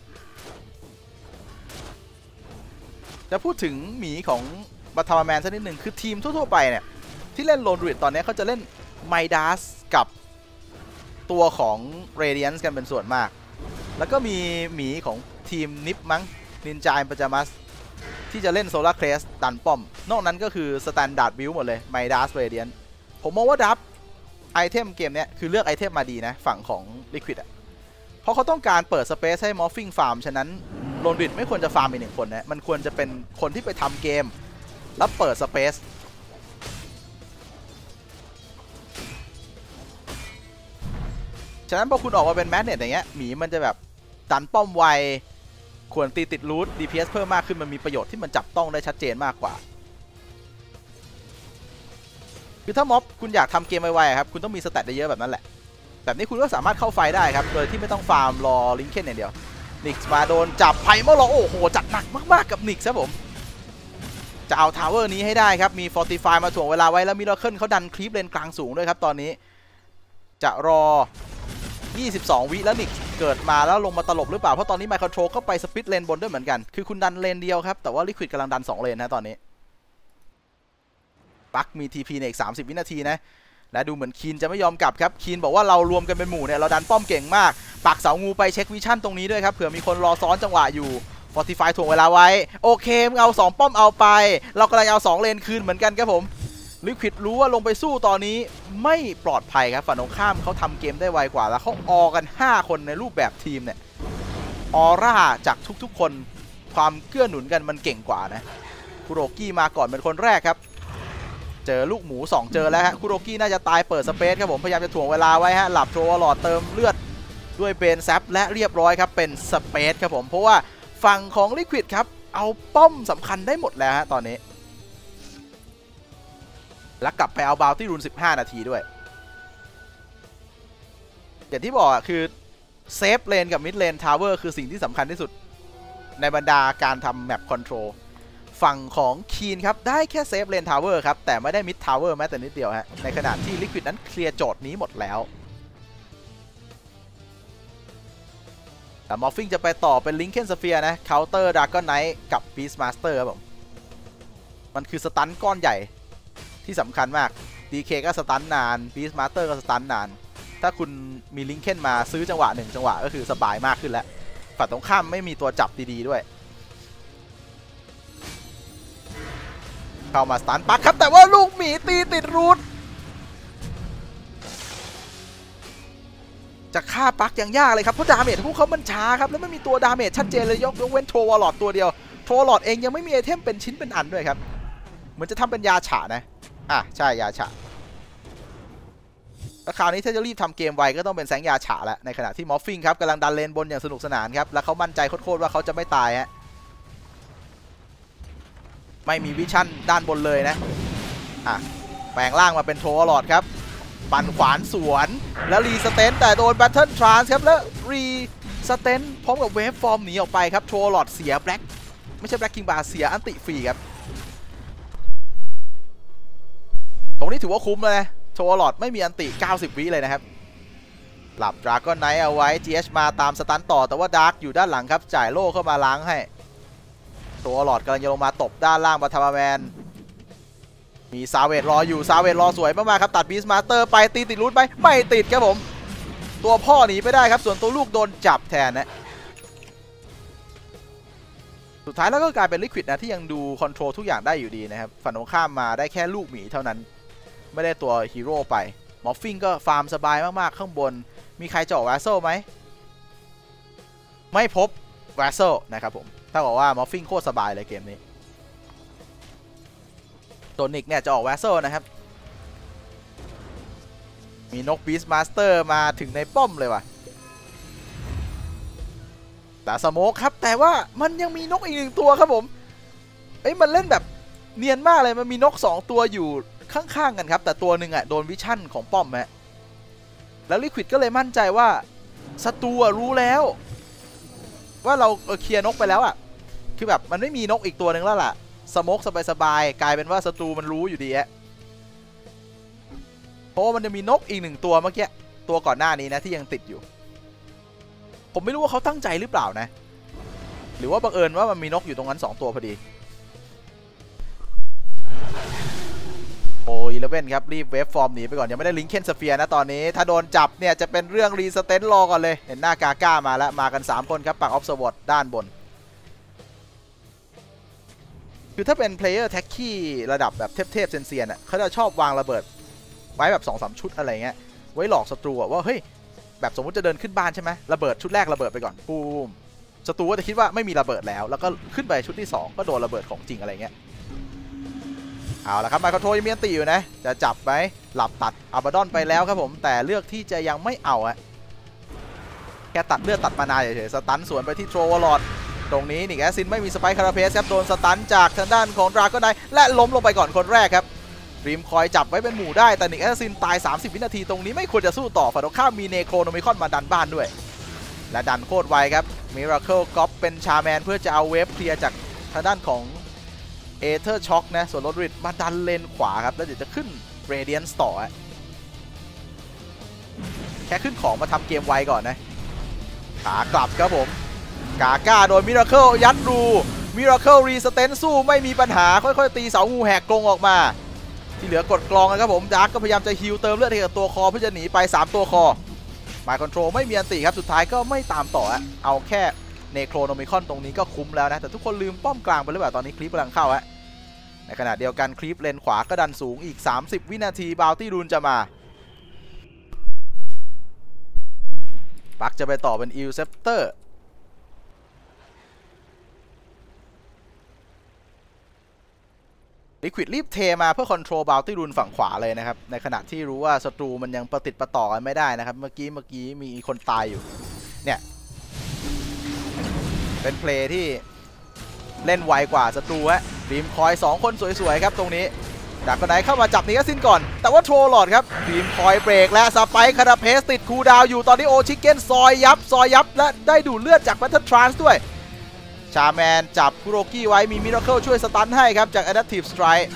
จะพูดถึงหมีของบัตทามาแมนสักนิดหนึ่งคือทีมทั่วๆไปเนี่ยที่เล่นโลนรูดตอนนี้เขาจะเล่นไมดัสกับตัวของเรเดียนส์กันเป็นส่วนมากแล้วก็มีหมีของทีมนิปมั้งนินจาอิมปาจามัสที่จะเล่นโซลาร์เครสดันป้อมนอกนั้นก็คือสแตนดาร์ดบิลหมดเลยไมดัสเรเดียนผมมองว่าดับไอเทมเกมนี้คือเลือกไอเทมมาดีนะฝั่งของ Liquid อ่ะเพราะเขาต้องการเปิดสเปซให้มอฟฟิงฟาร์มฉะนั้นโรนบิดไม่ควรจะฟาร์มอีกหนึ่งคนนะมันควรจะเป็นคนที่ไปทำเกมแล้วเปิดสเปซฉะนั้นพอคุณออกมาเป็นแมกเนตอย่างเงี้ยหมีมันจะแบบดันป้อมไวควรตีติดรูท ดี พี เอส เพิ่มมากขึ้นมันมีประโยชน์ที่มันจับต้องได้ชัดเจนมากกว่าคือถ้าม็อบคุณอยากทำเกมไวๆครับคุณต้องมีสแตทเยอะแบบนั้นแหละแบบนี้คุณก็สามารถเข้าไฟได้ครับโดยที่ไม่ต้องฟาร์มรอลิงเคนอย่างเดียวนิกส์มาโดนจับไพเมื่อรอโอ้โหจัดหนักมากๆกับนิกส์ครับผมจะเอาทาวเวอร์นี้ให้ได้ครับมีฟอร์ติฟายมาถ่วงเวลาไว้แล้วมิราเคิลเขาดันคลิปเลนกลางสูงด้วยครับตอนนี้จะรอยี่สิบสองวิแล้วนิกเกิดมาแล้วลงมาตลบหรือเปล่าเพราะตอนนี้ไมค์คอนโทรลก็ไปสปิดเลนบนด้วยเหมือนกันคือคุณดันเลนเดียวครับแต่ว่าลิควิดกำลังดันสองเลนนะตอนนี้ปักมี ที พี ในอีกสามสิบวินาทีนะและดูเหมือนคีนจะไม่ยอมกลับครับคีนบอกว่าเรารวมกันเป็นหมู่เนี่ยเราดันป้อมเก่งมากปักเสางูไปเช็ควิชั่นตรงนี้ด้วยครับเผื่อมีคนรอซ้อนจังหวะอยู่ฟอร์ติฟายถ่วงเวลาไว้โอเคมึงเอาสองป้อมเอาไปเรากำลังเอาสองเลนคืนเหมือนกันครับผมลิควิดรู้ว่าลงไปสู้ตอนนี้ไม่ปลอดภัยครับฝั่งตรงข้ามเขาทำเกมได้ไวกว่าแล้วเขาออกันห้าคนในรูปแบบทีมเนี่ยออร่าจากทุกๆคนความเกื้อหนุนกันมันเก่งกว่านะคุโรกิมาก่อนเป็นคนแรกครับเจอลูกหมูสองเจอแล้วฮะคุโรกิน่าจะตายเปิดสเปซครับผมพยายามจะถ่วงเวลาไว้ฮะหลับโทรหลอดเติมเลือดด้วยเบนแซปและเรียบร้อยครับเป็นสเปซครับผมเพราะว่าฝั่งของลิควิดครับเอาป้อมสำคัญได้หมดแล้วฮะตอนนี้แล้วกลับไปเอาบาวตี้รูนสิบห้านาทีด้วยอย่างที่บอกคือเซฟเลนกับมิดเลนทาวเวอร์คือสิ่งที่สำคัญที่สุดในบรรดาการทำแมปคอนโทรลฝั่งของคีนครับได้แค่เซฟเลนทาวเวอร์ครับแต่ไม่ได้มิดทาวเวอร์แม้แต่นิดเดียวฮะในขณะที่ลิควิดนั้นเคลียร์โจทย์นี้หมดแล้วแต่มอฟฟิงจะไปต่อเป็นลิงเคนสเฟียร์นะเคาน์เตอร์ดราก้อนไนท์กับบีสต์มาสเตอร์ครับผมมันคือสตันก้อนใหญ่ที่สำคัญมาก ดี เค ก็สตันนาน บีสต์ Master ก็สตันนานถ้าคุณมีลิงเคนมาซื้อจังหวะหนึ่งจังหวะก็คือสบายมากขึ้นแล้วฝั่งตรงข้ามไม่มีตัวจับดีๆด้วยเข้ามาสตันปักครับแต่ว่าลูกหมีตีติดรูทจะฆ่าปักอย่างยากเลยครับเพราะดาเมจพวกเขามันช้าครับแล้วไม่มีตัวดาเมจชัดเจนเลยยกเว้นโทรวอลลอดตัวเดียวโทรวอลลอดเองยังไม่มีไอเทมเป็นชิ้นเป็นอันด้วยครับเหมือนจะทำเป็นยาฉะนะอ่ะใช่ยาฉะแล้วคราวนี้ถ้าจะรีบทำเกมไวก็ต้องเป็นแสงยาฉะแล้วในขณะที่มอฟฟิงครับกำลังดันเลนบนอย่างสนุกสนานครับแล้วเขามั่นใจโคตรๆว่าเขาจะไม่ตายฮะไม่มีวิชั่นด้านบนเลยนะอ่ะแปลงร่างมาเป็นโทรลอดครับปั่นขวานสวนแล้วรีสเตนแต่โดนแบทเทิลทรานส์ครับแล้วรีสเตนพร้อมกับเวฟฟอร์มหนีออกไปครับโทรลอดเสียแบล็กไม่ใช่แบล็กคิงบาร์เสียอันติฟรีครับตรงนี้ถือว่าคุ้มเลยนะโชว์หลอดไม่มีอันติเก้าสิบวิเลยนะครับหลับดราก้อนไนท์เอาไว้ จี เอช มาตามสตันต่อแต่ว่าดาร์กอยู่ด้านหลังครับจ่ายโล่เข้ามาล้างให้ตัวหลอดกำลังจะลงมาตบด้านล่างบัตทามาแมนมีซาเวตรออยู่ซาเวตรอสวยมากๆครับตัดบีสต์มาสเตอร์ไปตีติดรูทไหมไม่ติดครับผมตัวพ่อหนีไปได้ครับส่วนตัวลูกโดนจับแทนนะสุดท้ายแล้วก็กลายเป็นลิควิดนะที่ยังดูคอนโทรลทุกอย่างได้อยู่ดีนะครับฝั่งตรงข้ามมาได้แค่ลูกหมีเท่านั้นไม่ได้ตัวฮีโร่ไปมอฟฟิงก็ฟาร์มสบายมากๆข้างบนมีใครเจาะแวสเซลไหมไม่พบแวสเซลนะครับผมถ้าบอกว่ามอฟฟิงโคตรสบายเลยเกมนี้โดนิกเนี่ยจะออกแวสเซลนะครับมีนกบีสต์มาสเตอร์มาถึงในป้อมเลยว่ะแต่สโมกครับแต่ว่ามันยังมีนกอีกหนึ่งตัวครับผมเอ้ยมันเล่นแบบเนียนมากเลยมันมีนกสองตัวอยู่ข้างๆกันครับแต่ตัวหนึ่งอ่ะโดนวิชั่นของป้อมฮะแล้วลิควิดก็เลยมั่นใจว่าศัตรูรู้แล้วว่าเราเคลียร์นกไปแล้วอ่ะคือแบบมันไม่มีนกอีกตัวหนึ่งแล้วล่ะสโมกสบายๆกลายเป็นว่าศัตรูมันรู้อยู่ดีฮะเพราะว่ามันจะมีนกอีกหนึ่งตัวเมื่อกี้ตัวก่อนหน้านี้นะที่ยังติดอยู่ผมไม่รู้ว่าเขาตั้งใจหรือเปล่านะหรือว่าบังเอิญว่ามันมีนกอยู่ตรงนั้นสองตัวพอดีโอ้อีเลฟเว่นครับรีบเวฟฟอร์มหนีไปก่อนยังไม่ได้ลิงเคนสเฟียร์นะตอนนี้ถ้าโดนจับเนี่ยจะเป็นเรื่องรีสเตนรอก่อนเลยเห็นหน้ากาก้ามาแล้วมากันสามคนครับปักออฟสวอตด้านบนคือถ้าเป็นเพลเยอร์แท็กขี้ระดับแบบเทพๆเซียนๆอ่ะเขาจะชอบวางระเบิดไว้แบบ สองสาม ชุดอะไรเงี้ยไว้หลอกศัตรูว่าเฮ้ยแบบสมมุติจะเดินขึ้นบ้านใช่ไหมระเบิดชุดแรกระเบิดไปก่อนปูมศัตรูก็จะคิดว่าไม่มีระเบิดแล้วแล้วก็ขึ้นไปชุดที่สองก็โดนระเบิดของจริงอะไรเงี้ยเอาละครับไมค์คอนโทรลยังมีอันตีอยู่นะจะจับไหมหลับตัดอัลบาดอนไปแล้วครับผมแต่เลือกที่จะยังไม่เอาอะแค่ตัดเลือดตัดมานาเฉยๆสตันสวนไปที่โทรวอลลอดตรงนี้นิกแอสซินไม่มีสไปค์คาราเพสครับโดนสตันจากทางด้านของดราก้อนไนท์และล้มลงไปก่อนคนแรกครับรีมคอยจับไว้เป็นหมู่ได้แต่นิกแอสซินตายสามสิบวินาทีตรงนี้ไม่ควรจะสู้ต่อฝ่ายตรงข้ามมีเนโครโนมิคอนมาดันบ้านด้วยและดันโคตรไวครับมิราเคิลก๊อปเป็นชาแมนเพื่อจะเอาเวฟเคลียร์จากทางด้านของเอเธอร์ช็อคนะส่วนโรดริดมาดันเลนขวาครับแล้วเดี๋ยวจะขึ้นเรเดียนส์ต่อแค่ขึ้นของมาทำเกมไวก่อนนะขากลับครับผมกาก้าโดนมิราเคิลยัดรูมิราเคิลรีสเตนสู้ไม่มีปัญหาค่อยๆตีเสางูแหกกรงออกมาที่เหลือกดกลองนะครับผมดาร์กก็พยายามจะฮิลเติมเลือดให้กับตัวคอเพื่อจะหนีไปสามตัวคอไมค์คอนโทรลไม่มีอันติครับสุดท้ายก็ไม่ตามต่อเอาแค่เนโครโนมิคอนตรงนี้ก็คุ้มแล้วนะแต่ทุกคนลืมป้อมกลางไปหรือเปล่าตอนนี้คลิปกำลังเข้าฮะในขณะเดียวกันคลิปเลนขวาก็ดันสูงอีกสามสิบวินาทีบาวตี้รูนจะมาปักจะไปต่อเป็นอิลเซปเตอร์ลิควิดรีบเทมาเพื่อคอนโทรลบาวตี้รูนฝั่งขวาเลยนะครับในขณะที่รู้ว่าศัตรูมันยังประติดประต่อกันไม่ได้นะครับเมื่อกี้เมื่อกี้มีคนตายอยู่เนี่ยเป็นเพลย์ที่เล่นไวกว่าศัตรูฮะรีมคอยสองคนสวยๆครับตรงนี้ดักกระไดเข้ามาจับนิกสิ้นก่อนแต่ว่าโทรหลอดครับรีมคอยเบรกและสไปค์คาราเพสติดคูดาวอยู่ตอนนี้โอชิเก้นซอยยับซอยยับและได้ดูดเลือดจากแบทเทิลทรานส์ด้วยชาแมนจับคุโรกิไว้มีมิราเคิลช่วยสตันให้ครับจาก Adaptive Strike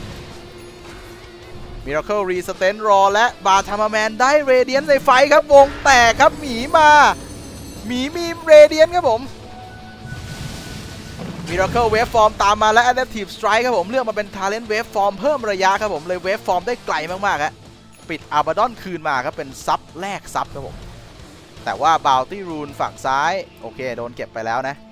มิราเคิลรีสเตนรอและบาทามาแมนได้เรเดียนในไฟครับวงแตกครับหมีมาหมีมีเรเดียนครับผมมิราเคิลเวฟฟอร์มตามมาและ Adaptive Strike ครับผมเลือกมาเป็น Talent Wave Form เพิ่มระยะครับผมเลยเวฟฟอร์มได้ไกลมากๆครับปิดอาบาดอนคืนมาครับเป็นซับแรกซับครับผมแต่ว่าบาวตี้รูนฝั่งซ้ายโอเคโดนเก็บไปแล้วนะ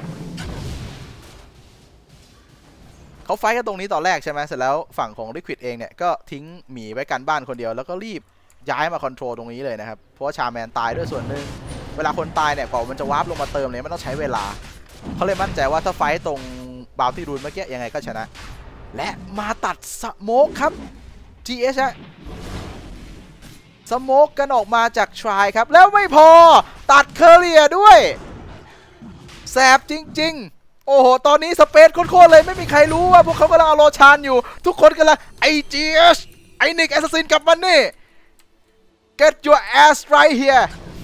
เขาไฟกันตรงนี้ตอนแรกใช่ไหมเสร็จแล้วฝั่งของ Liquid เองเนี่ยก็ทิ้งหมีไว้กันบ้านคนเดียวแล้วก็รีบย้ายมาคอนโทรลตรงนี้เลยนะครับเพราะว่าชาแมนตายด้วยส่วนหนึ่งเวลาคนตายเนี่ยกว่ามันจะวาร์ปลงมาเติมเนี่ยมันต้องใช้เวลาเขาเลยมั่นใจว่าถ้าไฟตรงบาวตี้รูนเมื่อกี้ยังไงก็ชนะและมาตัดสโมกครับ จี เอช ฮะสโมกกันออกมาจากทรายครับแล้วไม่พอตัดเคอร์เรียด้วยแสบจริงๆโอ้โหตอนนี้สเปซโคตรเลยไม่มีใครรู้ว่าพวกเขากำลังเอาโรชานอยู่ทุกคนกำลังไอ จี เอช ไอนิกแอสซัสซินกลับมานี่ get your ass right here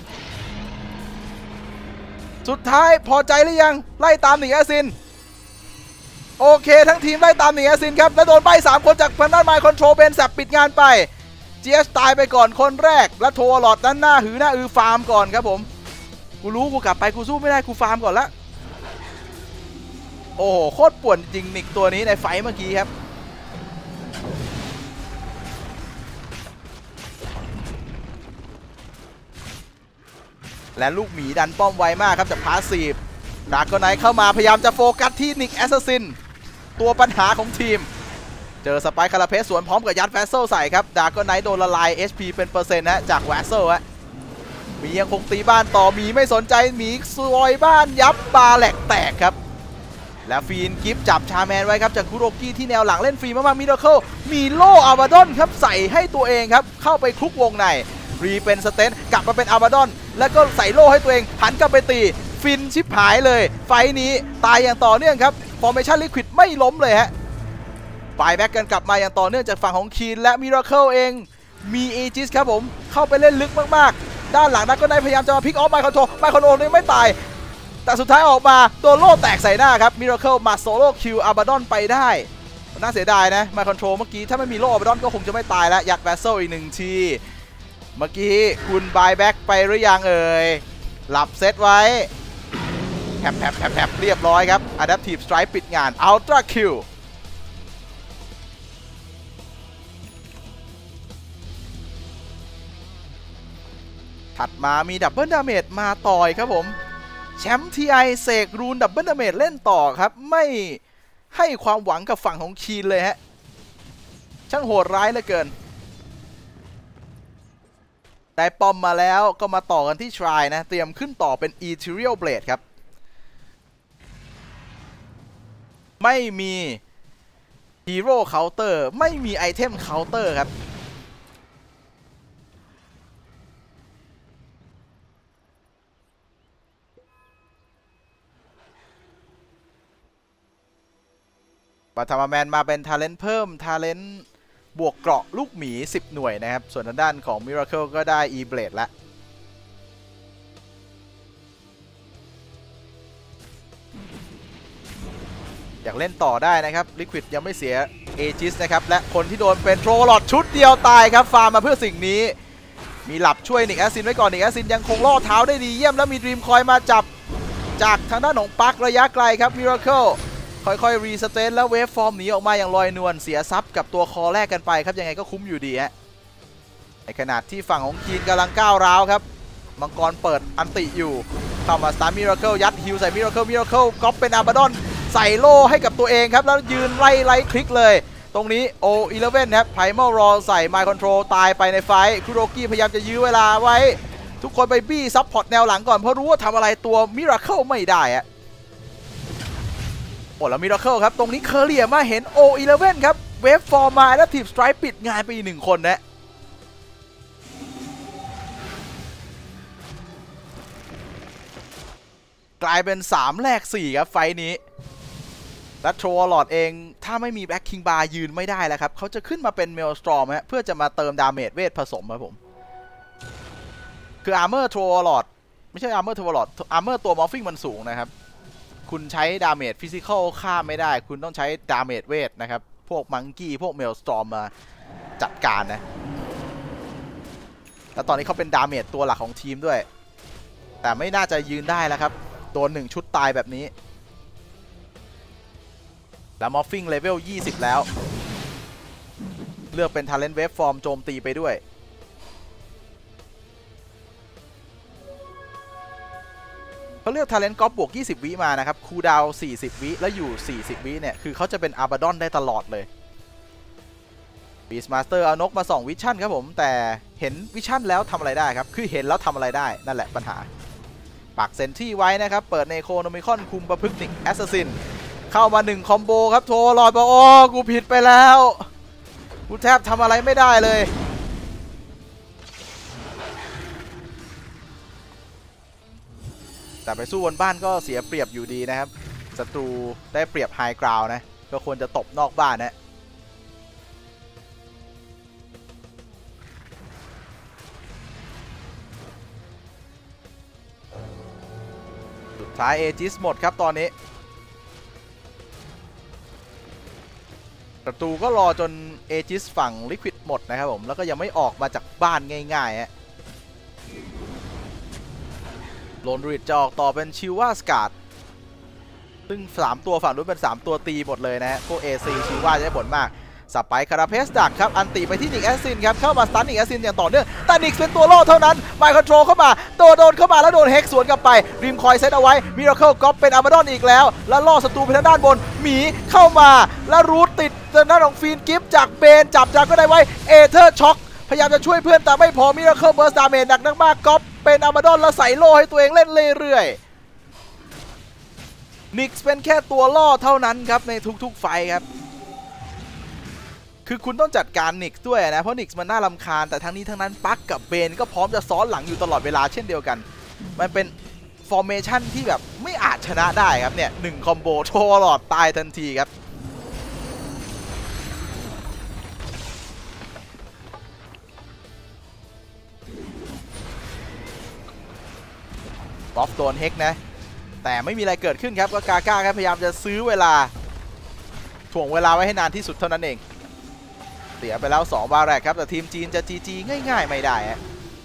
สุดท้ายพอใจหรือยังไล่ตามหนิงแอสซินโอเคทั้งทีมไล่ตามหนิงแอสซินครับแล้วโดนใบสามคนจากทางด้านไมค์คอนโทรลเป็นแสบปิดงานไป จี เอช ตายไปก่อนคนแรกและโทรลอดด้านหน้าหือหน้าอือฟาร์มก่อนครับผมกูรู้กูกลับไปกูสู้ไม่ได้กูฟาร์มก่อนละโอ้โหโคตรป่วนจริงนิกตัวนี้ในไฟเมื่อกี้ครับและลูกหมีดันป้อมไวมากครับจากพาสซีฟดาร์กไนท์เข้ามาพยายามจะโฟกัสที่นิกแอสซัสซินตัวปัญหาของทีมเจอสไปค์คาราเพสสวนพร้อมกับยัดแวสเซลใส่ครับดาร์กไนท์โดนละลาย เอช พี เป็นเปอร์เซ็นต์นะจากแวสเซลฮะมียังคงตีบ้านต่อมีไม่สนใจมีซอยบ้านยับบาแหลกแตกครับและฟีนกิฟจับชาแมนไว้ครับจากคุโรกิที่แนวหลังเล่นฟรีมากๆมิราเคิลมีโล่อาบาดอนครับใส่ให้ตัวเองครับเข้าไปคลุกวงในรีเป็นสเตนกลับมาเป็นอาบาดอนแล้วก็ใส่โล่ให้ตัวเองหันกลับไปตีฟินชิบหายเลยไฟนี้ตายอย่างต่อเนื่องครับฟอร์เมชั่นลิควิดไม่ล้มเลยฮะปลายแบ็กกันกลับมาอย่างต่อเนื่องจากฝั่งของคีนและมิราเคิลเองมีเอจิสครับผมเข้าไปเล่นลึกมากๆด้านหลังนั้นก็ได้พยายามจะมาพิกออฟไมค์คอนโทรลไมค์คอนโทรลยังไม่ตายแต่สุดท้ายออกมาตัวโล่แตกใส่หน้าครับมิราเคิลมาโซโล่คิวอาบาดอนไปได้น่าเสียดายนะไมค์คอนโทรลเมื่อกี้ถ้าไม่มีโล่อาบาดอนก็คงจะไม่ตายแล้วยัดแวสเซลอีกหนึ่งทีเมื่อกี้คุณบายแบ็กไปหรือยังเอ่ยหลับเซตไว้แผลบแผลบแผลบแผลบเรียบร้อยครับ Adaptive Strike ปิดงาน Ultra Kill ถัดมามีดับเบิลดาเมจมาต่อยครับผมแชมป์ ที ไอ เสกรูนดับเบิลดาเมจเล่นต่อครับไม่ให้ความหวังกับฝั่งของคีนเลยฮะช่างโหดร้ายเหลือเกินได้ปอมมาแล้วก็มาต่อกันที่ทรายนะเตรียมขึ้นต่อเป็น Ethereal Blade ครับไม่มีฮีโร่เคาน์เตอร์ไม่มีไอเทมเคาน์เตอร์ครับปัทมาแมนมาเป็นทาเลนต์เพิ่มทาเลนต์บวกเกราะลูกหมีสิบหน่วยนะครับส่วนทางด้านของ Miracle ก็ได้ E-Blade แล้วอยากเล่นต่อได้นะครับ Liquid ยังไม่เสีย Aegis นะครับและคนที่โดนเป็นโทรลอดชุดเดียวตายครับฟาร์มมาเพื่อสิ่งนี้มีหลับช่วยนิกแอสซินไว้ก่อนนิกแอสซินยังคงล่อเท้าได้ดีเยี่ยมแล้วมีดรีมคอยมาจับจากทางด้านของปักระยะไกลครับ Miracle ค่อยๆรีสเตนแล้วเวฟฟอร์มหนีออกมาอย่างลอยนวลเสียซับกับตัวคอแรกกันไปครับยังไงก็คุ้มอยู่ดีฮะในขณะที่ฝั่งของคีนกำลังก้าวร้าวครับมังกรเปิดอันติอยู่เข้ามาสตาร์มิราเคิลยัดฮิลใส่มิราเคิลมิราเคิลก๊อปเป็นอาบาดอนใส่โล่ให้กับตัวเองครับแล้วยืนไล่ไล่คลิกเลยตรงนี้โออีเลฟเว่นครับไพรมัลรอใส่ไมค์คอนโทรลตายไปในไฟคุโรกิพยายามจะยื้อเวลาไว้ทุกคนไปบี้ซับพอร์ตแนวหลังก่อนเพราะรู้ว่าทำอะไรตัวมิราเคิลไม่ได้อะโอ้แล้วมิราเคิลครับตรงนี้เคอร์เรียมาเห็นโออีเลฟเว่นครับเวฟฟอร์มาแล้วทีมสไตร์ปิดงานไปอีกหนึ่งคนนะกลายเป็นสามแลกสี่ครับไฟนี้และโทรลอดเองถ้าไม่มีแบ็คคิงบาร์ยืนไม่ได้แล้วครับเขาจะขึ้นมาเป็นเมลสตรอมฮะเพื่อจะมาเติมดาเมจเวทผสมครับผมคืออาร์เมอร์โทรลอดไม่ใช่อาร์เมอร์โทรลอดอาร์เมอร์ตัวมอฟฟิงมันสูงนะครับคุณใช้ดาเมจฟิสิกอลฆ่าไม่ได้คุณต้องใช้ดาเมจเวทนะครับพวกมังกี้พวกเมลสตรอมมาจัดการนะแล้วตอนนี้เขาเป็นดาเมจตัวหลักของทีมด้วยแต่ไม่น่าจะยืนได้แล้วครับโดนหนึ่งชุดตายแบบนี้แล้วมอฟฟิงเลเวลยี่สิบแล้วเลือกเป็นทาเลนต์เวฟฟอร์มโจมตีไปด้วยเขาเลือกทาเลนต์ก๊อปบวกยี่สิบวิมานะครับคูลดาวน์สี่สิบวิแล้วอยู่สี่สิบวิเนี่ยคือเขาจะเป็นอาบาดอนได้ตลอดเลยบีสมาสเตอร์เอานกมาส่องวิชั่นครับผมแต่เห็นวิชั่นแล้วทำอะไรได้ครับคือเห็นแล้วทำอะไรได้นั่นแหละปัญหาปักเซนที่ไว้นะครับเปิดเนโคโนมิคอนคุมประพฤติแอสซัสซินเข้ามาหนึ่งคอมโบครับโทรลอยบอกโอ้กูผิดไปแล้วกูแทบทำอะไรไม่ได้เลยแต่ไปสู้บนบ้านก็เสียเปรียบอยู่ดีนะครับศัตรูได้เปรียบไฮกราวนะก็ควรจะตบนอกบ้านนะสุดท้ายเอจิสหมดครับตอนนี้ประตูก็รอจนเอจิสฝั่งลิควิดหมดนะครับผมแล้วก็ยังไม่ออกมาจากบ้านง่ายๆฮะโลนริดจะออกต่อเป็นชิวาสการ์ดซึ่งสามตัวฝั่งนู้นเป็นสามตัวตีหมดเลยนะฮะพวก เอ ซี ชิวาจะได้ผลมากสไปคาราเพสดักครับอันติไปที่นิกแอสซินครับเข้ามาสตันนิกแอสซินอย่างต่อเนื่องแต่นิกเป็นตัวล่อเท่านั้นไมค์คอนโทรลเข้ามาตัวโดนเข้ามาแล้วโดนเฮกสวนกลับไปริมคอยเซตเอาไว้มิราเคิลก๊อปเป็นอาบาดอนอีกแล้วแล้วล่อศัตรูไปทางด้านบนหมีเข้ามาแล้วรูทติดทางด้านของฟีนกิฟจากเบนจับจากก็ได้ไว้เอเธอร์ช็อคพยายามจะช่วยเพื่อนแต่ไม่พอมิราเคิลเบิร์สดาเมจหนักมากก๊อปเป็นอาบาดอนแล้วใส่โล่ให้ตัวเองเล่นเรื่อยๆนิกเป็นแค่ตัวล่อเท่านั้นครับในทุกๆไฟครับคือคุณต้องจัดการนิกด้วยนะเพราะนิกมันน่ารำคาญแต่ทั้งนี้ทั้งนั้นปักกับเบนก็พร้อมจะซ้อนหลังอยู่ตลอดเวลาเช่นเดียวกันมันเป็นฟอร์เมชันที่แบบไม่อาจชนะได้ครับเนี่ยหนึ่งคอมโบโชว์หลอดตายทันทีครับบอฟโดนเฮกนะแต่ไม่มีอะไรเกิดขึ้นครับก็กาก้าครับพยายามจะซื้อเวลาถ่วงเวลาไว้ให้นานที่สุดเท่านั้นเองเสียไปแล้วสองบาแรกครับแต่ทีมจีนจะจีจีง่ายๆไม่ได้ฮะ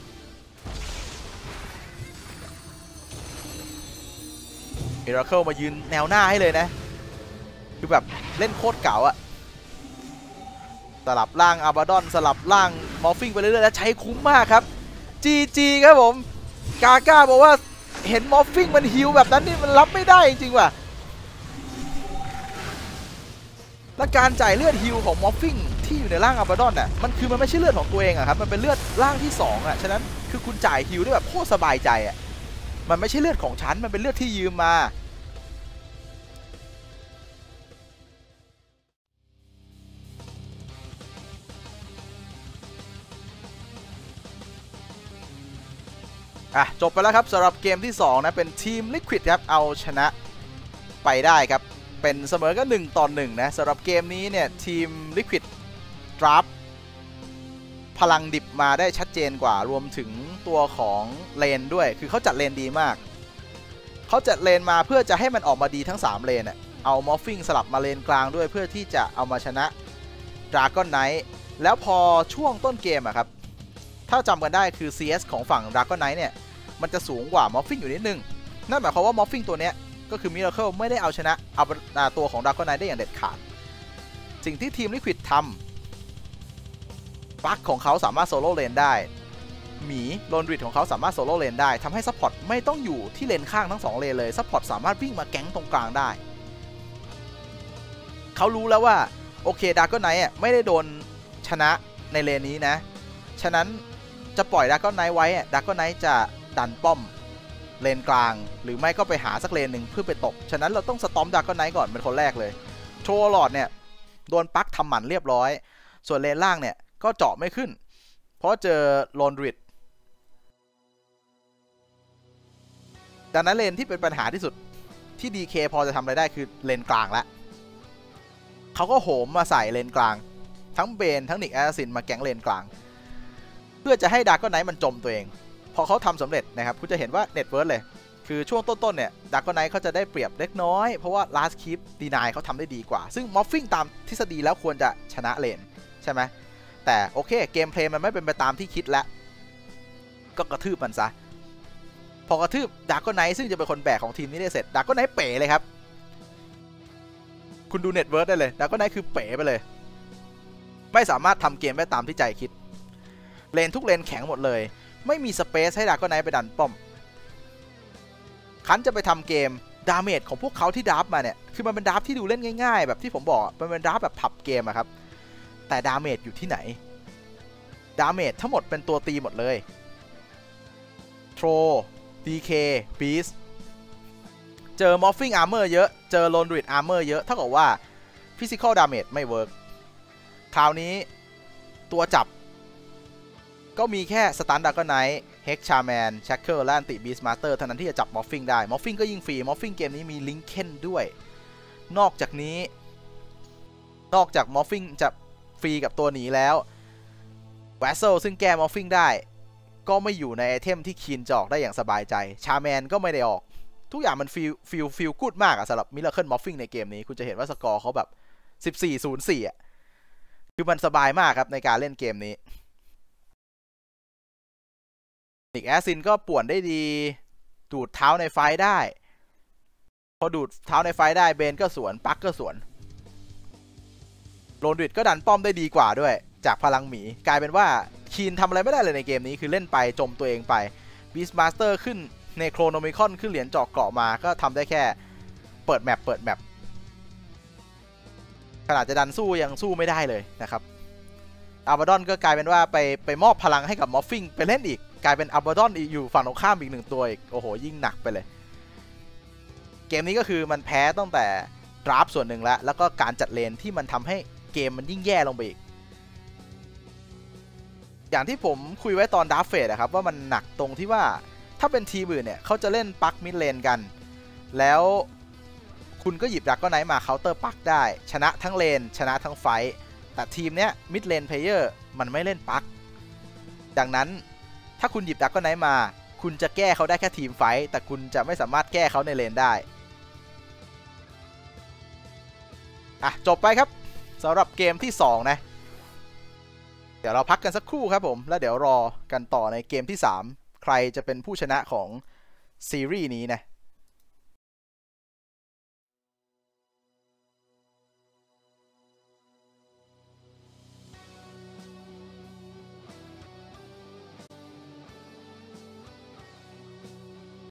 มิราเคิลมายืนแนวหน้าให้เลยนะคือแบบเล่นโคตรเก๋าอะสลับล่างอาบาดอนสลับล่างมอฟฟิงไปเรื่อยๆแล้วใช้คุ้มมากครับจีจีครับผมกาก้าบอกว่าเห็นมอฟฟิงมันฮิวแบบนั้นนี่มันรับไม่ได้จริงๆว่ะและการจ่ายเลือดฮิลของมอฟฟิงที่อยู่ในร่างอัลบาดอนน่ะมันคือมันไม่ใช่เลือดของตัวเองอะครับมันเป็นเลือดร่างที่สองอะฉะนั้นคือคุณจ่ายฮิลได้แบบโคตรสบายใจอะมันไม่ใช่เลือดของฉันมันเป็นเลือดที่ยืมมาอ่ะจบไปแล้วครับสำหรับเกมที่สองนะเป็นทีม Liquid ครับเอาชนะไปได้ครับเป็นเสมอก็หนึ่งต่อหนึ่งนะสำหรับเกมนี้เนี่ยทีม Liquid ดราฟพลังดิบมาได้ชัดเจนกว่ารวมถึงตัวของเลนด้วยคือเขาจัดเลนดีมากเขาจัดเลนมาเพื่อจะให้มันออกมาดีทั้งสามเลนอ่ะเอามอฟฟิงสลับมาเลนกลางด้วยเพื่อที่จะเอามาชนะดราก้อนไนท์แล้วพอช่วงต้นเกมอะครับถ้าจำกันได้คือ ซี เอส ของฝั่งดราก้อนไนท์เนี่ยมันจะสูงกว่ามอฟฟิงอยู่นิดนึงนั่นหมายความว่ามอฟฟิงตัวเนี้ยก็คือมิราเคิลไม่ได้เอาชนะเอาตัวของดราก้อนไนท์ได้อย่างเด็ดขาดสิ่งที่ทีม Liquid ทำปักของเขาสามารถโซโล่เลนได้หมีโลนริดของเขาสามารถโซโล่เลนได้ทำให้ซัพพอร์ตไม่ต้องอยู่ที่เลนข้างทั้งสองเลนเลยซัพพอร์ตสามารถวิ่งมาแก๊งตรงกลางได้เขารู้แล้วว่าโอเคดราก้อนไนท์ไม่ได้โดนชนะในเลนนี้นะฉะนั้นจะปล่อยดราก้อนไนท์ไว้ดราก้อนไนท์จะดันป้อมเลนกลางหรือไม่ก็ไปหาสักเลนหนึ่งเพื่อไปตกฉะนั้นเราต้องสตอมดราก้อนไนท์ก่อนเป็นคนแรกเลยโทรลอดเนี่ยโดนปักทำหมันเรียบร้อยส่วนเลนล่างเนี่ยก็เจาะไม่ขึ้นเพราะเจอโลนริดดังนั้นเลนที่เป็นปัญหาที่สุดที่ ดี เค พอจะทำอะไรได้คือเลนกลางละเขาก็โหมมาใส่เลนกลางทั้งเบนทั้งนิกแอสซินมาแก๊งเลนกลางเพื่อจะให้ดราก้อนไนท์มันจมตัวเองพอเขาทำสำเร็จนะครับคุณจะเห็นว่าเน็ตเวิร์ธเลยคือช่วงต้นๆเนี่ยดราก้อนไนท์เขาจะได้เปรียบเล็กน้อยเพราะว่า last keep ดีนายเขาทำได้ดีกว่าซึ่งมอฟฟิงตามทฤษฎีแล้วควรจะชนะเลนใช่ไหมแต่โอเคเกมเพลย์มันไม่เป็นไปตามที่คิดแล้วก็กระทืบมันซะพอกระทืบดราก้อนไนท์ซึ่งจะเป็นคนแบกของทีมนี้ได้เสร็จดราก้อนไนท์เป๋เลยครับคุณดูเน็ตเวิร์ธได้เลยดราก้อนไนท์คือเป๋ไปเลยไม่สามารถทำเกมได้ตามที่ใจคิดเลนทุกเลนแข็งหมดเลยไม่มีสเปซให้ดราก้อนไนท์ไปดันป้อมคันจะไปทำเกมดาเมจของพวกเขาที่ดราฟมาเนี่ยคือมันเป็นดราฟที่ดูเล่นง่ายๆแบบที่ผมบอกมันเป็นดราฟแบบผับเกมอะครับแต่ดาเมจอยู่ที่ไหนดาเมจทั้งหมดเป็นตัวตีหมดเลยโทร ดี เค Beast เจอ Morphing Armor เยอะเจอ Lone Druid Armor เยอะเท่ากับว่า Physical Damage ไม่เวิร์กคราวนี้ตัวจับก็มีแค่ Stun Dragon Knight Hex Shaman Shackle และ Anti Beast Master เท่านั้นที่จะจับ Morphing ได้ Morphing ก็ยิงฟรี Morphing เกมนี้มี Linken ด้วยนอกจากนี้นอกจาก Morphing จะฟรีกับตัวหนีแล้ว Vassal ซึ่งแก้ Morphing ได้ก็ไม่อยู่ในไอเทมที่คีนจะออกได้อย่างสบายใจ Shaman ก็ไม่ได้ออกทุกอย่างมันฟีลฟีลฟีลกู๊ดมากอะสำหรับ Miracle Morphing ในเกมนี้คุณจะเห็นว่าสกอร์เขาแบบ สิบสี่ศูนย์สี่ อ่ะคือมันสบายมากครับในการเล่นเกมนี้นิกแอสซินก็ป่วนได้ดีดูดเท้าในไฟได้พอดูดเท้าในไฟได้เบนก็สวนปักก็สวนโลนริดก็ดันป้อมได้ดีกว่าด้วยจากพลังหมีกลายเป็นว่าคีนทำอะไรไม่ได้เลยในเกมนี้คือเล่นไปจมตัวเองไปบีสมาสเตอร์ขึ้นในโครโนมิคอนขึ้นเหรียญจอกเกาะมาก็ทำได้แค่เปิดแมปเปิดแมปขนาดจะดันสู้ยังสู้ไม่ได้เลยนะครับอัลบาดอนก็กลายเป็นว่าไปไปมอบพลังให้กับมอฟฟิงไปเล่นอีกกลายเป็นอัลบาดอนอยู่ฝั่งตรงข้ามอีกหนึ่งตัวอีกโอ้โหยิ่งหนักไปเลยเกมนี้ก็คือมันแพ้ตั้งแต่ดราฟส่วนหนึ่งแล้วแล้วก็การจัดเลนที่มันทำให้เกมมันยิ่งแย่ลงไปอีกอย่างที่ผมคุยไว้ตอนดราฟเฟสนะครับว่ามันหนักตรงที่ว่าถ้าเป็นทีมอื่นเนี่ยเขาจะเล่นปักมิดเลนกันแล้วคุณก็หยิบดราก้อนไนท์มาเคาน์เตอร์ปักได้ชนะทั้งเลนชนะทั้งไฟแต่ทีมเนี้ยมิดเลนเพลเยอร์มันไม่เล่นปักดังนั้นถ้าคุณหยิบดราก้อนไนท์มาคุณจะแก้เขาได้แค่ทีมไฟแต่คุณจะไม่สามารถแก้เขาในเลนได้อ่ะจบไปครับสำหรับเกมที่สองนะเดี๋ยวเราพักกันสักครู่ครับผมแล้วเดี๋ยวรอกันต่อในเกมที่สามใครจะเป็นผู้ชนะของซีรีส์นี้นะ